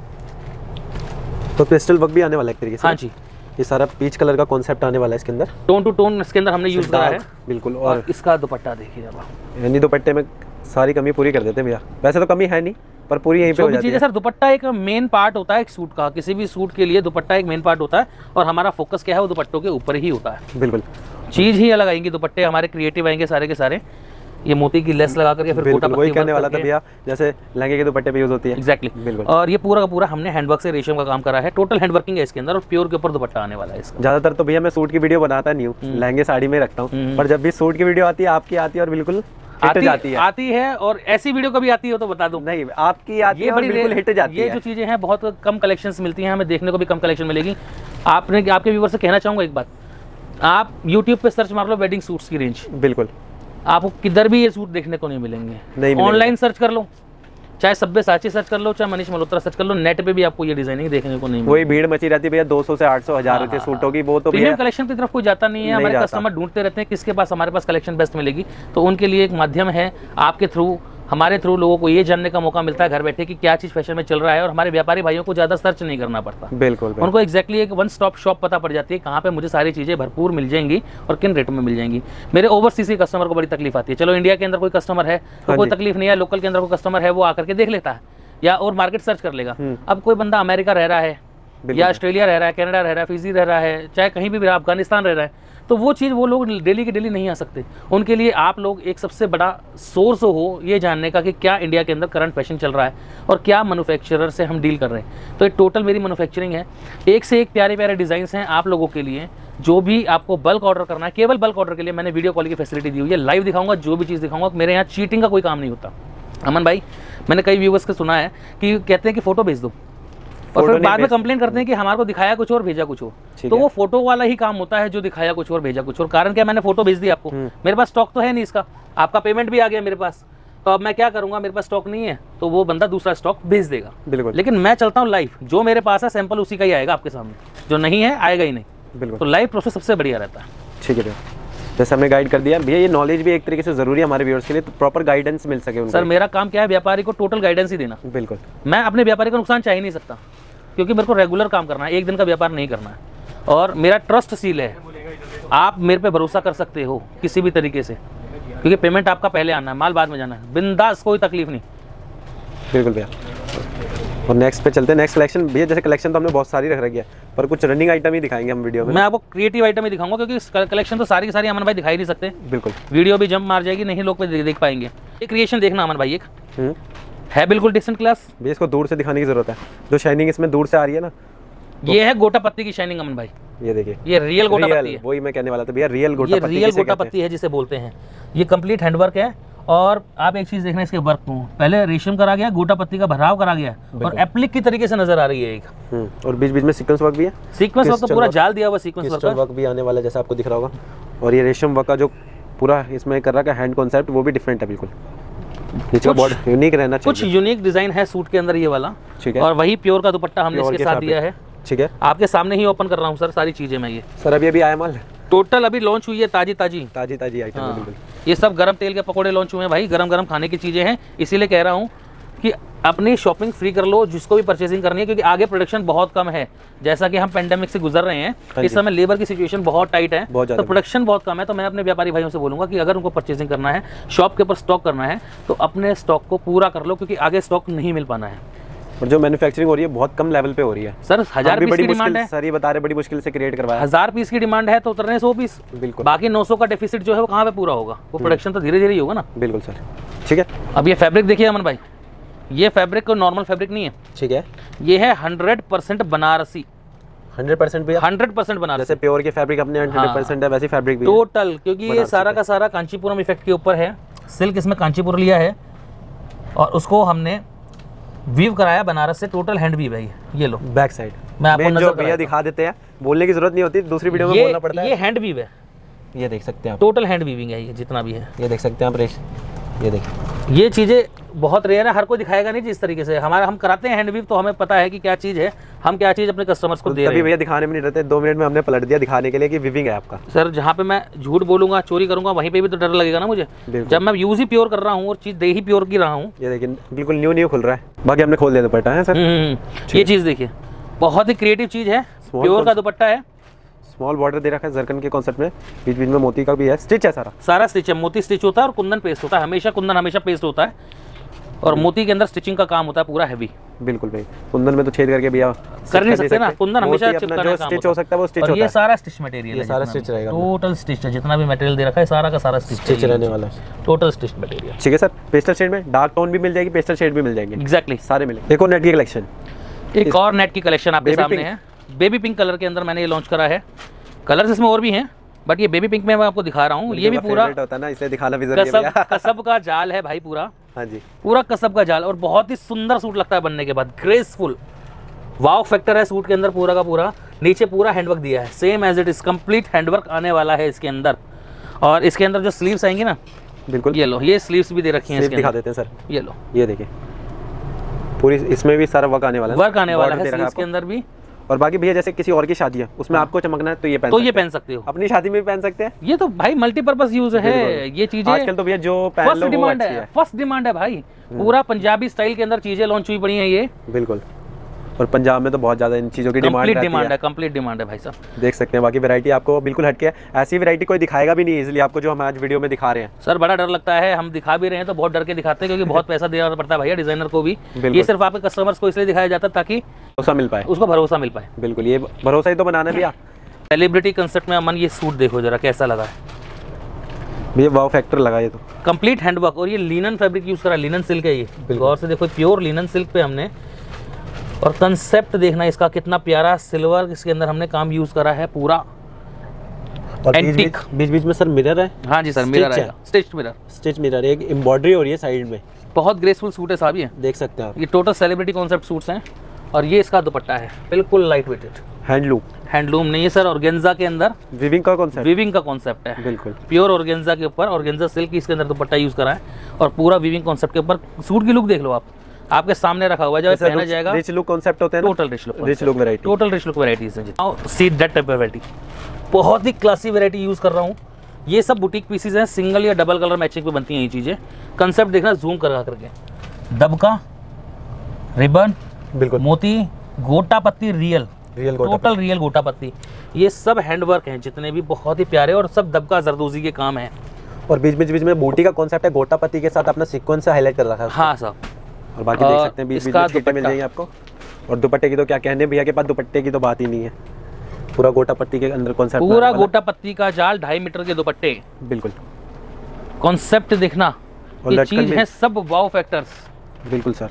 तो पेस्टल वर्क भी आने वाला है एक तरीके से। हाँ जी, ये सारा पीच कलर का कॉन्सेप्ट आने वाला है इसके अंदर, टोन टू टोन इसके अंदर हमने यूज करा है बिल्कुल। और इसका दुपट्टा देखिए अब, यानी दुपट्टे में सारी कमी पूरी कर देते हैं भैया। वैसे तो कमी है नहीं, पर पूरी यहीं पे हो जाती है। सर दुपट्टा एक मेन पार्ट होता है एक सूट का, किसी भी सूट के लिए दुपट्टा एक मेन पार्ट होता है, और हमारा फोकस क्या है, वो दुपट्टों के ऊपर ही होता है। बिल्कुल, चीज ही अलग आएंगी, दुपट्टे हमारे क्रिएटिव आएंगे सारे के सारे। ये मोती की लेस लगा करके फिर गोटा वही कहने वाला था भैया, जैसे लहंगे के दुपट्टे पे यूज होती है। एग्जैक्टली, बिल्कुल। और ये पूरा का पूरा हमने हैंडवर्क से रेशम का काम करा है, टोटल हैंडवर्किंग है इसके अंदर, और प्योर के ऊपर दुपट्टा आने वाला है इसका। ज्यादातर तो भैया मैं सूट की वीडियो बनाता नहीं हूँ, लहंगे साड़ी में रखता हूँ, पर जब भी सूट की वीडियो आती है, आपकी आती है और बिल्कुल आती है। और ऐसी वीडियो कभी आती हो तो बता दूं, नहीं आपकी आती है, बड़ी बिल्कुल हिट जाती है। ये जो चीजें हैं बहुत कम कलेक्शंस मिलती हैं, हमें देखने को भी कम कलेक्शन मिलेगी। आपके व्यूअर से कहना चाहूंगा एक बात, आप यूट्यूब पे सर्च मार लो वेडिंग सूट्स की रेंज, बिल्कुल आपको किधर भी ये सूट देखने को नहीं मिलेंगे। नहीं, ऑनलाइन सर्च कर लो, चाहे सब्यसाची सर्च कर लो, चाहे मनीष मल्होत्रा सर्च कर लो, नेट पे भी आपको ये डिजाइनिंग देखने को नहीं मिलेगी। वही भीड़ मची रहती है भैया, 200 से 800 1000 के सूटों की। वो तो प्रीमियम कलेक्शन की तरफ कोई जाता नहीं है, हमारे कस्टमर ढूंढते रहते हैं किसके पास हमारे पास कलेक्शन बेस्ट मिलेगी, तो उनके लिए एक माध्यम है, आपके थ्रू हमारे थ्रू लोगों को ये जानने का मौका मिलता है घर बैठे कि क्या चीज़ फैशन में चल रहा है, और हमारे व्यापारी भाइयों को ज़्यादा सर्च नहीं करना पड़ता। बिल्कुल, उनको एक्जैक्टली एक वन स्टॉप शॉप पता पड़ जाती है कहाँ पे मुझे सारी चीज़ें भरपूर मिल जाएंगी और किन रेटों में मिल जाएंगी। मेरे ओवरसीज के कस्टमर को बड़ी तकलीफ आती है, चलो इंडिया के अंदर कोई कस्टमर है तो कोई तकलीफ नहीं है, लोकल के अंदर कोई कस्टमर है वो आकर के देख लेता है या और मार्केट सर्च कर लेगा। अब कोई बंदा अमेरिका रह रहा है या ऑस्ट्रेलिया रह रहा है, कनाडा रह रहा है, फिजी रह रहा है, चाहे कहीं भी अफगानिस्तान रह रहा है, तो वो चीज़ वो लोग डेली के डेली नहीं आ सकते। उनके लिए आप लोग एक सबसे बड़ा सोर्स हो ये जानने का कि क्या इंडिया के अंदर करंट फैशन चल रहा है और क्या मैन्युफैक्चरर से हम डील कर रहे हैं। तो ये टोटल मेरी मैन्युफैक्चरिंग है, एक से एक प्यारे प्यारे डिज़ाइंस हैं आप लोगों के लिए। जो भी आपको बल्क ऑर्डर करना है, केवल बल्क ऑर्डर के लिए मैंने वीडियो कॉल की फैसिलिटी दी हुई है। लाइव दिखाऊंगा, जो भी चीज़ दिखाऊंगा, मेरे यहाँ चीटिंग का कोई काम नहीं होता। अमन भाई, मैंने कई व्यूवर्स को सुना है कि कहते हैं कि फ़ोटो भेज दो, और फिर बाद में कंप्लेंट करते हैं कि हमारे को दिखाया कुछ और भेजा कुछ और। तो वो फोटो वाला ही काम होता है जो दिखाया कुछ और भेजा कुछ और। कारण क्या, मैंने फोटो भेज दी आपको, मेरे पास स्टॉक तो है नहीं इसका, आपका पेमेंट भी आ गया मेरे पास, तो अब मैं क्या करूंगा, मेरे पास स्टॉक नहीं है तो वो बंदा दूसरा स्टॉक भेज देगा। बिल्कुल। लेकिन मैं चलता हूँ लाइव, जो मेरे पास है सैंपल उसी का ही आएगा आपके सामने, जो नहीं है आएगा ही नहीं। बिल्कुल। तो लाइव प्रोसेस सबसे बढ़िया रहता है। ठीक है भैया, जैसे हमने गाइड कर दिया भैया, ये नॉलेज भी एक तरीके से जरूरी है हमारे व्यूअर्स के लिए, तो प्रॉपर गाइडेंस मिल सके उनको। सर मेरा काम क्या है, व्यापारी को टोटल गाइडेंस ही देना। बिल्कुल। मैं अपने व्यापारी का नुकसान चाह ही नहीं सकता, क्योंकि मेरे को रेगुलर काम करना है, एक दिन का व्यापार नहीं करना है। और मेरा ट्रस्ट सील है, आप मेरे पे भरोसा कर सकते हो किसी भी तरीके से, क्योंकि पेमेंट आपका पहले आना है, माल बाद में जाना है, बिंदास, कोई तकलीफ नहीं। बिल्कुल भैया। और नेक्स्ट पे चलते हैं, नेक्स्ट कलेक्शन भैया। जैसे कलेक्शन तो हमने बहुत सारी रख रखी है, पर कुछ रनिंग आइटम ही दिखाएंगे हम वीडियो में। मैं आपको क्रिएटिव आइटम ही दिखाऊंगा, क्योंकि कलेक्शन तो सारी की सारी अमन भाई दिखाई नहीं सकते। बिल्कुल। वीडियो भी जंप मार जाएगी, नहीं लोग पे देख पाएंगे। ये क्रिएशन देखना अमन भाई, एक है बिल्कुल डिसेंट क्लास। भैया इसको दूर से दिखाने की जरूरत है, जो शाइनिंग इसमें दूर से आ रही है ना, ये है गोटा पत्ती की शाइनिंग अमन भाई। ये देखिए, ये रियल गोटा पत्ती है। वही मैं कहने वाला था भैया, रियल गोटा ये पत्ती। रियल गोटा पत्ती है जिसे बोलते हैं। ये कंप्लीट हैंडवर्क है। और आप एक चीज देखना इसके वर्क को, पहले रेशम करा गया, गोटा पत्ती का भराव करा गया, और एप्लिक की तरीके से नजर आ रही है एक। और बीच बीच में सीक्वेंस वर्क भी है। सीक्वेंस वर्क तो पूरा जाल दिया हुआ सीक्वेंस वर्क भी आने वाला है, जैसा आपको दिख रहा होगा। और ये रेशम वर्क का जो पूरा इसमें कर रखा है हैंड कॉन्सेप्ट, वो भी डिफरेंट है बिल्कुल। नीचे बहुत यूनिक रहना चाहिए, कुछ यूनिक डिजाइन है सूट के अंदर ये वाला। ठीक है। और वही प्योर का दुपट्टा हमने इसके साथ दिया है। ठीक है। आपके सामने ही ओपन कर रहा हूँ सर सारी चीजें मैं। ये सर अभी आया माल टोटल अभी लॉन्च हुई है, ताजी आइटम है बिल्कुल। ये सब गरम तेल के पकोड़े लॉन्च हुए हैं भाई, गरम खाने की चीजें हैं। इसीलिए कह रहा हूँ कि अपनी शॉपिंग फ्री कर लो, जिसको भी परचेसिंग करनी है, क्योंकि आगे प्रोडक्शन बहुत कम है। जैसा कि हम पेंडेमिक से गुजर रहे हैं, इस समय लेबर की सिचुएशन बहुत टाइट है, तो प्रोडक्शन बहुत कम है। तो मैं अपने व्यापारी भाइयों से बोलूंगा कि अगर उनको परचेसिंग करना है, शॉप के ऊपर स्टॉक करना है, तो अपने स्टॉक को पूरा कर लो, क्योंकि आगे स्टॉक नहीं मिल पाना है। और जो मैन्युफैक्चरिंग हो रही है बहुत कम लेवल पे हो रही है सर। 1000 पीस की डिमांड है सर, ये बता रहे बड़ी मुश्किल से क्रिएट करवाया। 1000 पीस की डिमांड है तो उतरने 100 पीस, बिल्कुल। बाकी 900 का डेफिसिट जो है वो कहाँ पे पूरा होगा? वो प्रोडक्शन तो धीरे धीरे ही होगा ना। बिल्कुल सर। ठीक है। अब ये फैब्रिक देखिए अमन भाई, ये फैब्रिक को नॉर्मल फैब्रिक नहीं है। ठीक है। ये है 100% बनारसी। 100% भी 100% बनारसी। जैसे प्योर के फैब्रिक अपने 100% है, वैसी फैब्रिक भी टोटल, क्योंकि ये सारा का सारा कांचीपुरम इफेक्ट के ऊपर है। सिल्क इसमें कांचीपुर लिया है और उसको हमने वीव कराया बनारस से। टोटल हैंड वीव है ये लो बैक साइड। मैं आपको नजर भैया दिखा देते हैं, बोलने की जरूरत नहीं होती, दूसरी वीडियो में बोलना पड़ता है। ये हैंड वीव है, ये देख सकते हैं आप। टोटल हैंड वीविंग है ये जितना भी है। ये देख सकते हैं आप, ये देखिए। ये चीजें बहुत रेयर है, हर कोई दिखाएगा नहीं जिस तरीके से हमारा हम कराते हैं हैंड वीव, तो हमें पता है कि क्या चीज है, हम क्या चीज अपने कस्टमर्स को दे रहे हैं। भैया दिखाने में नहीं रहते, 2 मिनट में हमने पलट दिया दिखाने के लिए कि वीविंग है आपका। सर जहाँ पे मैं झूठ बोलूंगा, चोरी करूंगा, वहीं पे भी तो डर लगेगा ना मुझे, जब मैं यूज ही प्योर कर रहा हूँ और चीज दे ही प्योर की रहा हूँ। ये देखिए बिल्कुल न्यू खुल रहा है। बाकी हमने खोल दिया दुपट्टा है सर। ये चीज देखिए, बहुत ही क्रिएटिव चीज है, प्योर का दुपट्टा है। स्मॉल बॉर्डर दे रखा है जरकन के कॉन्सेप्ट में, बीच बीच में मोती का भी है, स्टिच है सारा स्टिच है, मोती स्टिच होता है और कुंदन पेस्ट होता है। हमेशा कुंदन हमेशा पेस्ट होता है और मोती के अंदर स्टिचिंग का काम होता है पूरा हैवी। बिल्कुल भाई, कुंदन में तो छेद करके भैया कर नहीं सकते ना, कुंदन हमेशा चिपकाने का स्टिच हो सकता है, वो स्टिच होता है। ये सारा स्टिच मटेरियल है, सारा स्टिच रहेगा, टोटल स्टिच है। जितना भी मटेरियल दे रखा है सारा का सारा स्टिच रहने वाला है, टोटल स्टिच मटेरियल। ठीक है सर। पेस्टल शेड में डार्क टोन भी मिल जाएगी, पेस्टल शेड भी मिल जाएंगे, एग्जैक्टली सारे मिलेंगे। एक और नेट की कलेक्शन, एक और नेट की कलेक्शन आपके सामने है। बेबी पिंक कलर के अंदर मैंने ये लॉन्च करा है। कलर्स इसमें और भी हैं, बट ये बेबी पिंक में मैं आपको दिखा रहा हूँ। ये भी पूरा होता है ना, इसे दिखाना भी जरूरी है। कसब का जाल है भाई पूरा। हाँ जी, पूरा कसब का जाल, और बहुत ही सुंदर सूट लगता है बनने के बाद, ग्रेसफुल। वाव फैक्टर है सूट के अंदर पूरा का पूरा। नीचे पूरा हैंडवर्क दिया है, same as it is, complete handwork आने वाला है इसके अंदर। और इसके अंदर जो स्लीव्स आएंगी ना, बिल्कुल ये लो, ये स्लीव्स भी दे रखी हैं, दिखा देते हैं सर। ये लो, ये देखिए पूरी, इसमें भी सारा वर्क आने वाला है, वर्क आने वाला है स्लीव्स के अंदर भी। और बाकी भैया जैसे किसी और की शादी है, उसमें आपको चमकना है तो ये पहन सकते हो। अपनी शादी में भी पहन सकते हैं। ये तो भाई मल्टीपर्पज यूज है ये चीजें। आजकल तो भैया जो पहन लो वो अच्छी है। फर्स्ट डिमांड है भाई, पूरा पंजाबी स्टाइल के अंदर चीजें लॉन्च हुई पड़ी हैं ये। बिल्कुल, और पंजाब में तो बहुत ज्यादा इन चीजों की डिमांड है, कंप्लीट डिमांड है भाई साहब। देख सकते हैं बाकी वैरायटी आपको बिल्कुल हटके है। ऐसी वैरायटी कोई दिखाएगा भी नहीं इजीली आपको, जो हम आज वीडियो में दिखा रहे हैं। सर बड़ा डर लगता है, हम दिखा भी रहे हैं तो बहुत डर के दिखाते हैं, क्योंकि बहुत पैसा देना पड़ता है भैया डिजाइनर को भी। ये सिर्फ आपके कस्टमर्स को इसलिए दिखाया जाता है ताकि भरोसा मिल पाए, उसको भरोसा मिल पाए। बिल्कुल, ये भरोसा ही तो बनाना भैया। सेलिब्रिटी कंसेप्ट में अमन ये सूट देखो जरा कैसा लगा है भैया, वाव फैक्टर लगा ये तो। कंप्लीट हैंडवर्क, और ये लिनन फैब्रिक यूज करा, लिनन सिल्क है ये, गौर से देखो, प्योर लिनन सिल्क पे हमने। और कंसेप्ट देखना इसका कितना प्यारा, सिल्वर इसके अंदर हमने काम यूज करा है पूरा। और बीच बीच में सर मिरर है। हाँ जी सर, मिरर है, स्टिच मिरर, एक एम्ब्रॉयडरी हो रही है साइड में। बहुत ग्रेसफुल सूट है साहब ये, देख सकते हैं आप। ये टोटल सेलिब्रिटी कॉन्सेप्ट सूट्स हैं। और ये इसका दुपट्टा है, बिल्कुल लाइट वेटेड, हैंडलूम नहीं है सर, ऑर्गेन्जा के अंदर वीविंग का कॉन्सेप्ट है, बिल्कुल प्योर ऑर्गेन्जा के ऊपर, ऑर्गेन्जा सिल्क इसके अंदर दुपट्टा यूज करा है और पूरा वीविंग कॉन्सेप्ट के ऊपर। सूट की लुक देख लो आप, आपके सामने रखा हुआ है, जब पहना जाएगा रिच लुक कॉन्सेप्ट होते हैं, टोटल रिच लुक वैरायटीज है। सी दैट टाइप वैरायटी, बहुत ही क्लासी वैरायटी यूज कर रहा हूँ। ये सब बुटीक पीसेस हैं, सिंगल या डबल कलर मैचिंग पे बनती हैं ये चीजें। कंसेप्ट देखना जूम करा करके, दबका, रिबन, बिल्कुल मोती, गोटा पत्ती, रियल टोटल रियल गोटा पत्ती, ये सब हैंडवर्क हैं जितने भी, बहुत ही प्यारे, और सब दबका जरदोजी के काम है। और बीच में बूटी का कॉन्सेप्ट है, गोटा पत्ती के साथ अपना सीक्वेंस से हाईलाइट कर रखा है। हाँ साहब, और बाकी देख सकते हैं बीच में दुपट्टे मिल जाएंगे आपको। और दुपट्टे की तो क्या कहने, भैया के पास दुपट्टे की तो बात ही नहीं है, पूरा गोटा पत्ती के अंदर कॉन्सेप्ट, पूरा गोटा पत्ती का जाल, 2.5 मीटर के दुपट्टे, बिल्कुल कॉन्सेप्ट देखना, ये चीज है सब वाव फैक्टर्स, बिल्कुल सर।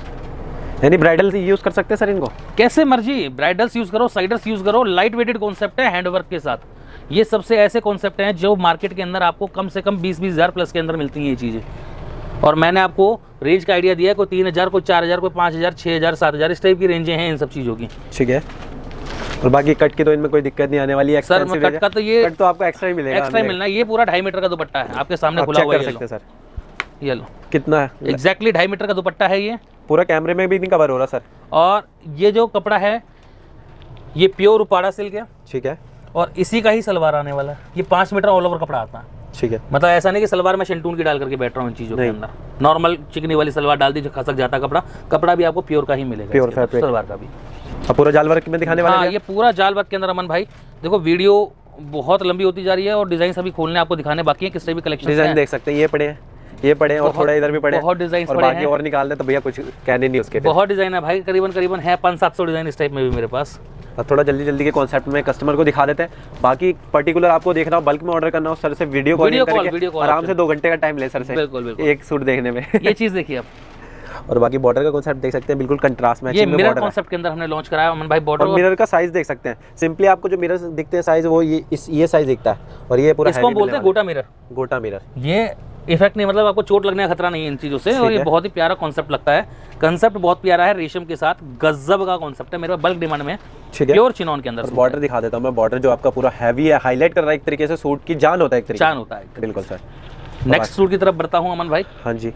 यानी ब्राइडल यूज कर सकते हैं सर इनको, कैसे मर्जी, ब्राइडल्स यूज करो, साइडर्स यूज करो, लाइट वेटेड कॉन्सेप्ट है हैंडवर्क के साथ। ये सबसे ऐसे कॉन्सेप्ट हैं जो मार्केट के अंदर आपको कम से कम 20-20 हज़ार प्लस के अंदर मिलती हैं ये चीजें। और मैंने आपको रेंज का आइडिया दिया है, कोई 3000, कोई 4000, कोई 5000, 6000, 7000, इस टाइप की रेंजें हैं इन सब चीज़ों की। ठीक है। और बाकी कट की तो इनमें कोई दिक्कत नहीं आने वाली है सर। कट का तो ये कट तो आपको एक्स्ट्रा ही मिलेगा, एक्स्ट्रा मिलना है। ये पूरा 2.5 मीटर का दुपट्टा है, आपके सामने खुला हुआ है सर। ये लो, कितना है एग्जैक्टली 2.5 मीटर का दुपट्टा है ये, पूरा कैमरे में भी नहीं कवर हो रहा सर। और ये जो कपड़ा है ये प्योर उपाड़ा सिल्क है, ठीक है, और इसी का ही सलवार आने वाला है। ये 5 मीटर ऑल ओवर कपड़ा आता है, ठीक है। मतलब ऐसा नहीं कि सलवार में शेंटून की डाल करके बैठ रहा हूँ इन चीज़ों के अंदर, नॉर्मल चिकनी वाली सलवार डाल दी जो खसक जाता कपड़ा भी आपको प्योर का ही मिलेगा, प्योर फैब्रिक सलवार का भी। अब पूरा जाल वर्क में दिखाने वाले हैं। ये पूरा जाल वर्क के अंदर अमन भाई देखो, वीडियो बहुत लंबी होती जा रही है और डिजाइन अभी खोलने आपको दिखाने बाकी है, किस टाइप की कलेक्शन डिजाइन देख सकते हैं, ये पड़े और थोड़ा इधर भी पड़े, बहुत डिजाइन और बाकी और निकाल दे तो भैया कुछ कहने नहीं उसके, बहुत डिजाइन है भाई, करीबन है 500-700 डिजाइन इस टाइप में भी मेरे पास। थोड़ा जल्दी के कॉन्सेप्ट में कस्टमर को दिखा देते हैं। बाकी पर्टिकुलर आपको देखना हो, बल्क में ऑर्डर करना हो, सर से वीडियो कॉल आराम से 2 घंटे का टाइम ले सर से, बिल्कुल एक सूट देखने में। ये चीज देखिए आप, और बाकी बॉर्डर का कॉन्सेप्ट देख सकते हैं, बिल्कुल कंट्रास्ट मैचिंग में मिरर कॉन्सेप्ट के अंदर हमने लॉन्च कराया अमन भाई। बॉर्डर और मिरर का साइज देख सकते हैं, सिंपली आपको जो मिरर दिखते हैं साइज वो ये साइज दिखता है, और ये पूरा इसको बोलते हैं गोटा मिरर। ये इफेक्ट नहीं, मतलब आपको चोट लगने का खतरा नहीं है इन चीजों से, और ये बहुत ही प्यारा कॉन्सेप्ट लगता है। कंसेप्ट बहुत प्यारा है, रेशम के साथ गजब का कॉन्सेप्ट है, मेरे पास बल्क डिमांड में, प्योर चिनॉन के अंदर। बॉर्डर दिखा देता हूं मैं, बॉर्डर जो आपका पूरा हैवी है, हाईलाइट कर रहा है एक तरीके से, सूट की जान होता है, एक तरीके जान होता है, बिल्कुल सर। नेक्स्ट सूट की तरफ बढ़ता हूं अमन भाई। हाँ जी,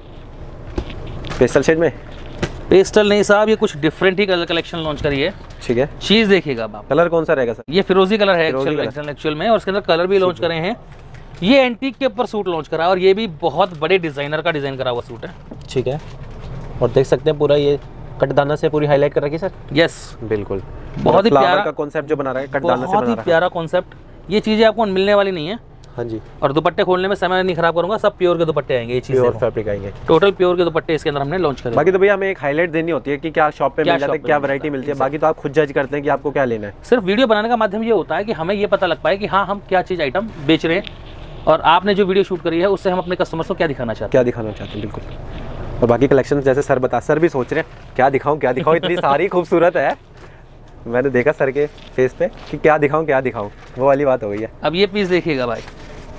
पेस्टल शेड में, पेस्टल नहीं साहब, ये कुछ डिफरेंट ही कलर कलेक्शन लॉन्च करी है, ठीक है। चीज देखिएगा आप, कलर कौन सा रहेगा सर? ये फिरोजी कलर है एक्चुअल में, और उसके अंदर कलर भी लॉन्च करे हैं। ये एंटीक के ऊपर सूट लॉन्च करा, और ये भी बहुत बड़े डिजाइनर का डिजाइन करा हुआ सूट है, ठीक है। और देख सकते हैं पूरा ये कटदाना से पूरी हाईलाइट कर रखी सर, यस बिल्कुल, बहुत ही प्यारा का कॉन्सेप्ट जो बना रहा है, कटदाना से बहुत ही प्यारा कॉन्सेप्ट। ये चीजें आपको मिलने वाली नहीं है। हाँ जी। और दुपट्टे खोलने में समय नहीं खराब करूंगा, सब प्योर के दुपट्टे आएंगे, ये चीज़ प्योर फैब्रिक आएंगे, टोटल प्योर के दुपट्टे इसके अंदर हमने लॉन्च करे। बाकी तो भैया हमें एक हाईलाइट देनी होती है कि क्या शॉप पे मिल जाता है, क्या वैरायटी मिलती है, बाकी तो आप खुद जज करते हैं कि आपको क्या लेना है। सिर्फ वीडियो बनाने का माध्यम ये होता है कि हमें ये पता लग पाए कि हाँ हम क्या चीज़ आइटम बेच रहे हैं, और आपने जो वीडियो शूट करी है उससे हम अपने कस्टमर्स को क्या दिखाना चाहते हैं, बिल्कुल। और बाकी कलेक्शन जैसे सर भी सोच रहे हैं क्या दिखाऊं, इतनी सारी खूबसूरत है, मैंने देखा सर के फेस पे कि क्या दिखाऊं, वो वाली बात हो गई है। अब ये पीस देखिएगा भाई,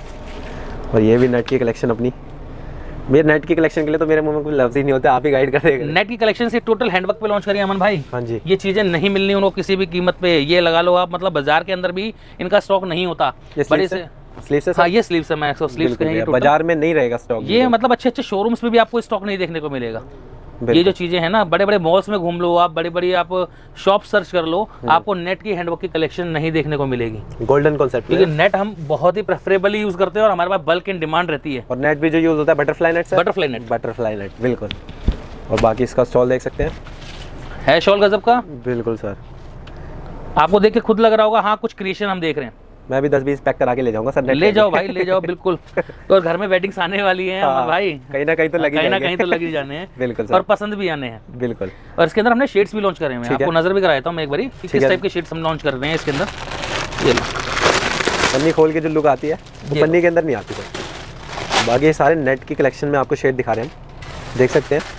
और ये भी नेट की कलेक्शन अपनी, मेरे नेट की कलेक्शन के लिए तो मेरे मुंह में कोई लफ्ज ही नहीं होते, आप ही गाइड कर देंगे। नेट की कलेक्शन से टोटल हैंडवर्क पे लॉन्च करिए अमन भाई। हाँ जी। ये चीजें नहीं मिलनी उनको किसी भी कीमत पे, ये लगा लो आप, मतलब बाजार के अंदर भी इनका स्टॉक नहीं होता। बड़े से स्लीव से, हाँ ये स्लीव से, मैं स्लीव कहेंगे, बाजार में नहीं रहेगा स्टॉक ये, मतलब अच्छे शोरूम्स में भी आपको स्टॉक नहीं देखने को मिलेगा। ये जो चीजें हैं ना, बड़े मॉल्स में घूम लो आप, बड़ी आप शॉप सर्च कर लो, आपको नेट की हैंडवर्क की कलेक्शन नहीं देखने को मिलेगी। गोल्डन कॉन्सेप्ट, क्योंकि नेट हम बहुत ही प्रेफरेबली यूज करते हैं और हमारे पास बल्क इन डिमांड रहती है। और नेट भी जो यूज होता है बटरफ्लाई नेट, बिल्कुल। और बाकी इसका स्टॉल देख सकते है शॉल गजब का, बिल्कुल सर। आपको देख के खुद लग रहा होगा हाँ कुछ क्रिएशन हम देख रहे हैं। मैं भी 10-20 पैक करा के ले जाऊंगा सर। ले जाओ भाई, ले जाओ बिल्कुल। और घर में वेडिंग्स आने वाली हैं भाई, कहीं ना कहीं तो लगी जाने हैं, बिल्कुल सर। और पसंद भी आने हैं, बिल्कुल। और इसके अंदर हमने शेड्स भी लॉन्च करे हैं, आपको नजर भी कराया था मैं एक बारी किस टाइप के शेड्स हम लॉन्च कर रहे हैं इसके अंदर। ये लो, पन्नी खोल के जो लुक आती है वो पन्नी के अंदर नहीं आती सर। बाकी सारे नेट की कलेक्शन में आपको शेड दिखा रहे हैं, देख सकते हैं,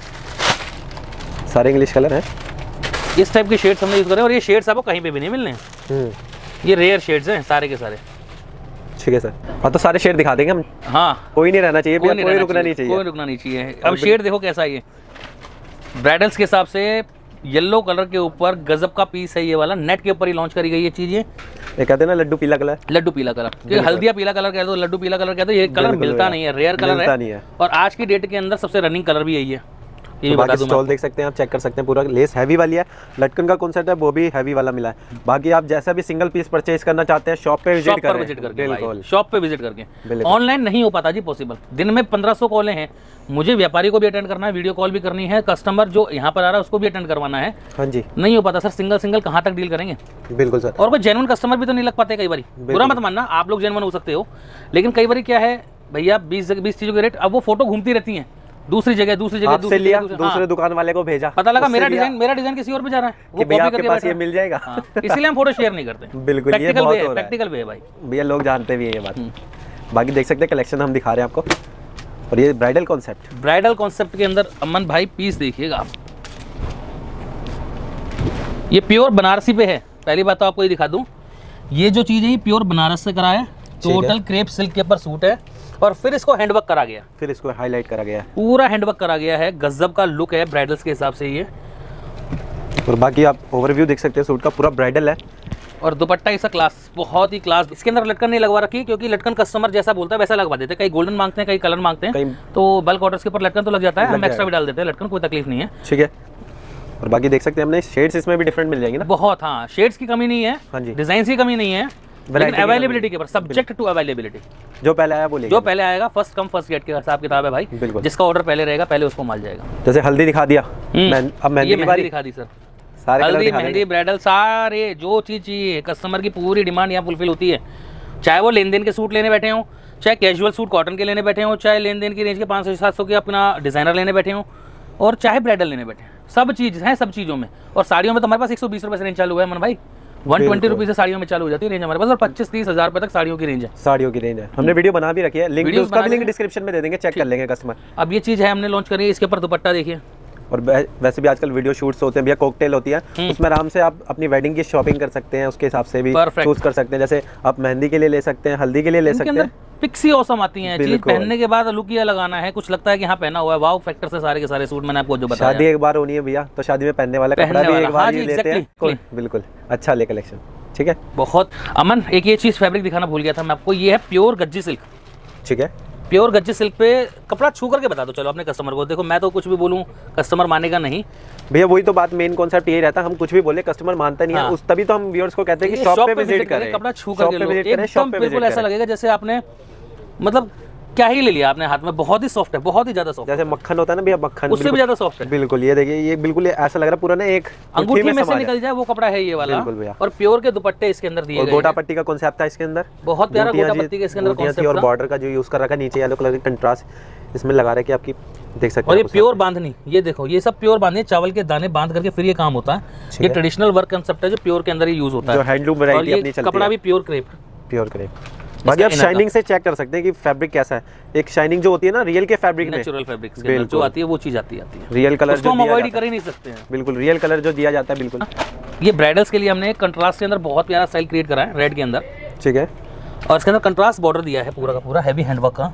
सारे इंग्लिश कलर हैं। इस टाइप के शेड्स हमने यूज करे, और ये शेड्स आपको कहीं पे भी नहीं मिलने हैं, ये रेयर शेड्स हैं सारे के सारे। ठीक है सर, हाँ तो सारे शेड दिखा देंगे हम। हाँ, कोई नहीं रहना चाहिए, कोई रुकना नहीं चाहिए, कोई रुकना नहीं चाहिए। अब शेड देखो कैसा है, ये ब्राइडल्स के हिसाब से येलो कलर के ऊपर गजब का पीस है ये वाला, नेट के ऊपर ही लॉन्च करी गई ये चीज। ये कहते हैं ना लड्डू पीला कलर, लड्डू पीला कलर, क्योंकि हल्दिया पीला कलर कह दो, लड्डू पीला कलर कह दो, ये कलर मिलता नहीं है, रेयर कलर है और आज की डेट के अंदर सबसे रनिंग कलर भी यही है। ये बाकी स्टॉल देख सकते हैं आप, चेक कर सकते हैं, पूरा लेस हैवी वाली है, लटकन का कॉन्सेप्ट है वो भी हैवी वाला मिला है। बाकी आप जैसा भी सिंगल पीस परचेज करना चाहते हैं शॉप पे विजिट करके, शॉप पे विजिट करके। ऑनलाइन नहीं हो पाता जी पॉसिबल, दिन में 1500 कॉलें हैं, मुझे व्यापारी को भी अटेंड करना है, वीडियो कॉल भी करनी है, कस्टमर जो यहाँ पर आ रहा है उसको भी अटेंड करवाना है। हाँ जी, नहीं हो पाता सर, सिंगल कहाँ तक डील करेंगे। बिल्कुल सर, और कोई जेन्युइन कस्टमर भी तो नहीं लग पाते कई बार, बुरा मत मानना, आप लोग जेन्युइन हो सकते हो, लेकिन कई बार क्या है भैया 20 चीजों के रेट, अब वो फोटो घूमती रहती है, दूसरी जगह दूसरे दुकान वाले को भेजा, पता लगा मेरा डिजाइन किसी और पे जा रहा है, वो कॉपी करके पास ये मिल जाएगा। इसीलिए हम फोटो शेयर नहीं करते। बिल्कुल, ये प्रैक्टिकल वे है भाई, भैया लोग जानते भी हैं ये बात। बाकी देख सकते हैं कलेक्शन हम दिखा रहे हैं आपको, और ये ब्राइडल कॉन्सेप्ट के अंदर अमन भाई पीस देखिएगा आप, ये प्योर बनारसी पे है। पहली बात तो आपको ये दिखा दूं, ये जो चीज है ये प्योर बनारस से करा है, टोटल क्रेप सिल्क के ऊपर सूट है और फिर इसको हैंडवर्क करा गया, फिर इसको हाईलाइट करा गया, पूरा हैंडवर्क करा गया है, गजब का लुक है ब्राइडल्स के हिसाब से ये। और बाकी आप ओवरव्यू देख सकते हैं, सूट का पूरा ब्राइडल है और दुपट्टा ऐसा क्लास, बहुत ही क्लास। इसके अंदर लटकन नहीं लगवा रखी, क्योंकि लटकन कस्टमर जैसा बोलता है वैसा लगवा देते हैं, कई गोल्डन मांगते हैं, कई कलर मांगते हैं, तो बल्क ऑर्डर्स के ऊपर लटकन तो लग जाता है, हम एक्स्ट्रा भी डाल देते हैं लटकन, कोई तकलीफ नहीं है। ठीक है, और बाकी देख सकते हैं हमने शेड्स इसमें भी डिफरेंट मिल जाएंगे ना, बहुत। हाँ, शेड्स की कमी नहीं है, हाँ जी, डिजाइन की कमी नहीं है, लेकिन अवेलेबिलिटी के ऊपर, सब्जेक्ट टू अवेलेबिलिटी, जो पहले आया बोलेगा, जो पहले आएगा फर्स्ट कम फर्स्ट गेट के हिसाब किताब है भाई, जिसका ऑर्डर पहले रहेगा पहले उसको माल जाएगा। जैसे हल्दी दिखा दिया, अब मेहंदी दिखा दी सर, हल्दी मेहंदी ब्राइडल सारे जो चीज चाहिए, कस्टमर की पूरी डिमांड यहाँ फुलफिल होती है, चाहे वो लेन देन के सूट लेने बैठे हों, चाहे कैजुअल सूट कॉटन के लेने बैठे हों, चाहे लेन देन की रेंज के 500-700 के अपना डिजाइनर लेने बैठे हों, और चाहे ब्राइडल लेने बैठे हैं, सब चीज़ है सब चीज़ों में। और साड़ियों में तो हमारे पास 120 रुपये से रेंज चालू है मन भाई, 120 रुपये से साड़ियों में चालू हो जाती है रेंज हमारे पास, और 25-30 हज़ार रुपये तक साड़ियों की रेंज है, हमने वीडियो बना भी रखी है, लिंक उसका भी लिंक डिस्क्रिप्शन में दे देंगे, चेक कर लेंगे कस्टमर। अब ये चीज़ है हमने लॉन्च करी है, इसके ऊपर दुपट्टा देखिए, और वैसे भी आजकल वीडियो शूट्स होते हैं भैया, कॉकटेल होती है, उसमें आराम से आप अपनी वेडिंग की शॉपिंग कर सकते हैं, उसके हिसाब से भी चूज कर सकते हैं, जैसे आप मेहंदी के लिए ले सकते हैं, हल्दी के लिए ले सकते हैं, पिक्सी औसम आती है, चीज पहनने के बाद लुक ये लगाना है, कुछ लगता है कि हाँ पहना हुआ है, वाव फैक्टर से सारे के सारे सूट मैंने आपको जो बताया। शादी एक बार होनी है भैया, तो शादी में पहनने वाला कपड़ा भी एक बार ही लेते हैं, बिल्कुल अच्छा ले कलेक्शन। ठीक है, बहुत। अमन एक ये चीज फैब्रिक दिखाना भूल गया था मैं आपको, ये है प्योर गज्जी सिल्क। ठीक है, प्योर गज्जी सिल्क पे कपड़ा छू करके बता दो चलो अपने कस्टमर को, देखो मैं तो कुछ भी बोलूं कस्टमर मानेगा नहीं भैया, वही तो बात, मेन कॉन्सेप्ट यही रहता है, हम कुछ भी बोले कस्टमर मानता नहीं है, उस तभी तो हम व्यूअर्स को कहते हैं कि शॉप पे विजिट करें, कपड़ा छू करके एकदम बिल्कुल ऐसा लगेगा जैसे आपने मतलब क्या ही ले लिया आपने हाथ में, बहुत ही सॉफ्ट है, बहुत ही ज्यादा सॉफ्ट, जैसे मक्खन होता है ना भैया, मक्खन उससे भी ज्यादा सॉफ्ट है, बिल्कुल। ये देखिए, ये बिल्कुल ऐसा लग रहा है पूरा ना एक अंगूठी में से निकल जाए वो कपड़ा है ये वाला, बिल्कुल भैया। और प्योर के दुपट्टे इसके अंदर दिए गए, गोटा पट्टी का कॉन्सेप्ट था इसके अंदर, बहुत प्यारा गोटा पट्टी के इसके अंदर कॉन्सेप्ट, और बॉर्डर का जो यूज कर रखा है नीचे येलो कलर का कंट्रास्ट इसमें लगा रहा है कि आपकी देख सकते हैं। और ये प्योर बांधनी, ये देखो ये सब प्योर बांधनी, चावल के दाने बांध करके फिर ये काम होता है, ये ट्रेडिशनल वर्क कांसेप्ट है जो प्योर के अंदर ही यूज होता है, जो हैंडलूम वैरायटी अपनी चलती है, कपड़ा भी प्योर क्रेप, प्योर क्रेप। बाकी आप शाइनिंग से चेक कर सकते हैं कि फैब्रिक कैसा है, एक शाइनिंग जो होती है ना रियल के फैब्रिक में, नेचुरल फैब्रिक के अंदर जो आती है वो चीज आती है, रियल कलर जो हम अवॉइड कर ही नहीं सकते हैं, बिल्कुल रियल कलर जो दिया जाता है, बिल्कुल। ये ब्राइडल्स के लिए हमने कंट्रास्ट के अंदर बहुत प्यारा स्टाइल क्रिएट करा है, रेड के अंदर, ठीक है, और इसके अंदर कंट्रास्ट बॉर्डर दिया है पूरा का पूरा हैवी हैंडवर्क का।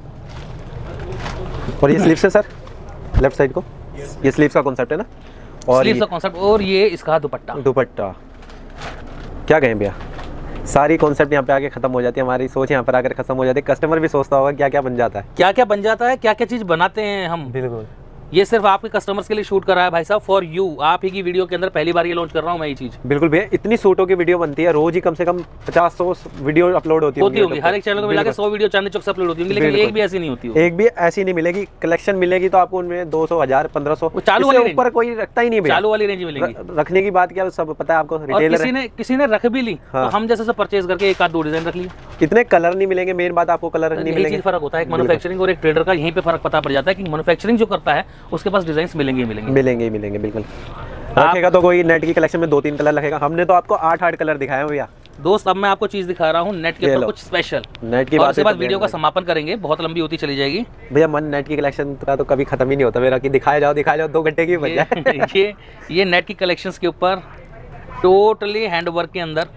और ये स्लीव्स है सर, लेफ्ट साइड को ये स्लीव्स का कॉन्सेप्ट है ना, और स्लीव्स का कॉन्सेप्ट, और ये इसका दुपट्टा क्या कहें भैया, सारी कॉन्सेप्ट यहाँ पे आके खत्म हो जाती है, हमारी सोच यहाँ पर आकर खत्म हो जाती है, कस्टमर भी सोचता होगा क्या क्या बन जाता है, क्या क्या बन जाता है, क्या क्या चीज बनाते हैं हम, बिल्कुल। ये सिर्फ आपके कस्टमर्स के लिए शूट कर रहा है भाई साहब, फॉर यू, आप ही की वीडियो के अंदर पहली बार ये लॉन्च कर रहा हूँ मैं ये चीज। बिल्कुल भैया, इतनी सूटों की वीडियो बनती है, रोज ही कम से कम 50-100 वीडियो अपलोड होती होगी, हर एक चैनल को मिलाकर 100 वीडियो चांदनी चौक से अपलोड होती होंगी, लेकिन एक भी ऐसी नहीं होती, एक भी ऐसी नहीं मिलेगी, कलेक्शन मिलेगी तो आपको उनमें 200, 1000, 1500 चालू वाले ऊपर कोई रखता ही नहीं भैया, चालू वाली रेंज मिलेगी, रखने की बात क्या सब पता है आपको, रिटेलर किसी ने रख भी ली तो हम जैसे परचेज करके एक आध दो डिजाइन रख ली, इतने कलर नहीं मिलेंगे, मेन बात आपको कलर नहीं मिलेंगे, फर्क होता है एक मैन्युफैक्चरिंग और एक ट्रेडर का, यहीं पे फर्क पता पड़ जाता है कि मैन्युफैक्चरिंग जो करता है उसके पास डिजाइन मिलेंगे बिल्कुल। रखेगा तो कोई नेट की कलेक्शन में 2-3 कलर रखेगा, हमने तो आपको 8 कलर दिखाए हैं भैया। दोस्त अब मैं आपको चीज दिखा रहा हूँ नेट के ऊपर कुछ स्पेशल, नेट की बात, बाद वीडियो का समापन करेंगे, बहुत लंबी होती चली जाएगी भैया, मन नेट की कलेक्शन का तो कभी खत्म ही नहीं होता मेरा, कि दिखाया जाओ 2 घंटे की बजाय। ये नेट की कलेक्शंस के ऊपर टोटली हैंडवर्क के अंदर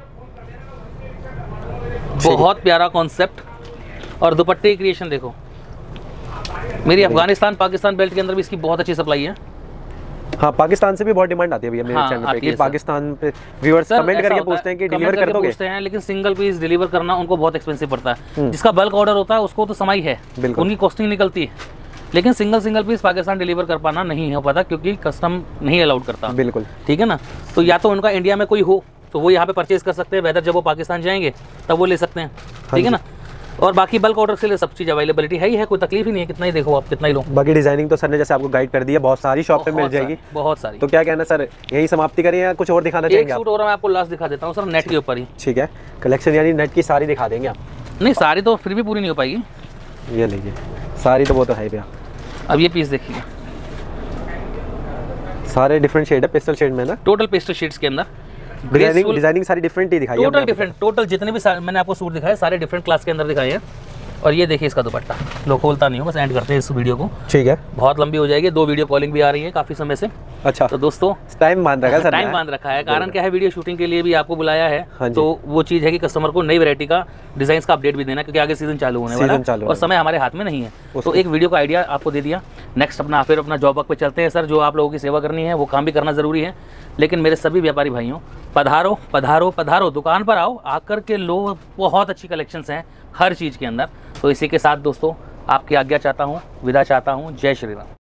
बहुत प्यारा कॉन्सेप्ट, और दुपट्टे की क्रिएशन देखो, मेरी अफगानिस्तान पाकिस्तान बेल्ट के अंदर भी इसकी बहुत अच्छी सप्लाई है, हाँ, पाकिस्तान से भी बहुत डिमांड आती है भैया मेरे हाँ, चैनल पे आती कि है सर। पाकिस्तान पे व्यूअर्स सर, कमेंट ऐसा करके होता है, पूछते हैं कि कमेंट डिलीवर कर करके दोगे? पूछते हैं, लेकिन सिंगल पीस डिलीवर करना उनको बहुत एक्सपेंसिव पड़ता है। जिसका बल्क ऑर्डर होता है उसको तो समाई है, बिल्कुल। उनकी कॉस्टिंग निकलती है, लेकिन सिंगल पीस पाकिस्तान डिलीवर कर पाना नहीं हो पाता क्योंकि कस्टम नहीं अलाउड करता। बिल्कुल। ठीक है ना, तो या तो उनका इंडिया में कोई हो तो वो यहाँ पे परचेज कर सकते हैं, वेदर जब वो पाकिस्तान जाएंगे तब वो ले सकते हैं। ठीक है ना, और बाकी बल्क ऑर्डर के लिए सब चीज़ अवेलेबिलिटी है ही है, कोई तकलीफ ही नहीं है, कितना ही देखो आप, कितना ही लो। बाकी डिजाइनिंग तो सर ने जैसे आपको गाइड कर दी है, बहुत सारी शॉप पे मिल जाएगी। बहुत सारी। तो क्या कहना सर, यही समाप्ति करें या कुछ और दिखाना एक चाहेंगे आप? सूट और मैं आपको लास्ट दिखा देता हूँ सर, नेट के ऊपर ही। ठीक है, कलेक्शन यानी नेट की सारी दिखा देंगे आप? नहीं, सारी तो फिर भी पूरी नहीं हो पाएगी। ये लीजिए, सारी तो वो तो है भैया। अब ये पीस देखिए, सारे डिफरेंट शेड है, पेस्टल शेड में ना, टोटल पेस्टल शेड्स के अंदर डिजाइनिंग सारी डिफरेंट ही दिखाई है टोटल हमने। डिफरेंट, टोटल जितने भी मैंने आपको सूट दिखाए सारे डिफरेंट क्लास के अंदर दिखाए हैं। और ये देखिए इसका दुपट्टा, लो खोलता नहीं हूँ, बस एंड करते हैं इस वीडियो को, ठीक है। बहुत लंबी हो जाएगी, 2 वीडियो कॉलिंग भी आ रही है काफ़ी समय से। अच्छा, तो दोस्तों टाइम बांध रखा है सर ने? टाइम बांध रखा है, कारण क्या है, वीडियो शूटिंग के लिए भी आपको बुलाया हाँ है, जी। तो वो चीज़ है कि कस्टमर को नई वैरायटी का डिजाइन का अपडेट भी देना, क्योंकि आगे सीजन चालू होने वाला है और समय हमारे हाथ में नहीं है। तो एक वीडियो का आइडिया आपको दे दिया। नेक्स्ट फिर अपना जॉब वर्क पे चलते हैं सर, जो आप लोगों की सेवा करनी है वो काम भी करना ज़रूरी है। लेकिन मेरे सभी व्यापारी भाइयों, पधारो पधारो पधारो, दुकान पर आओ, आकर के लो, बहुत अच्छी कलेक्शंस हैं हर चीज़ के अंदर। तो इसी के साथ दोस्तों आपकी आज्ञा चाहता हूँ, विदा चाहता हूँ। जय श्री राम।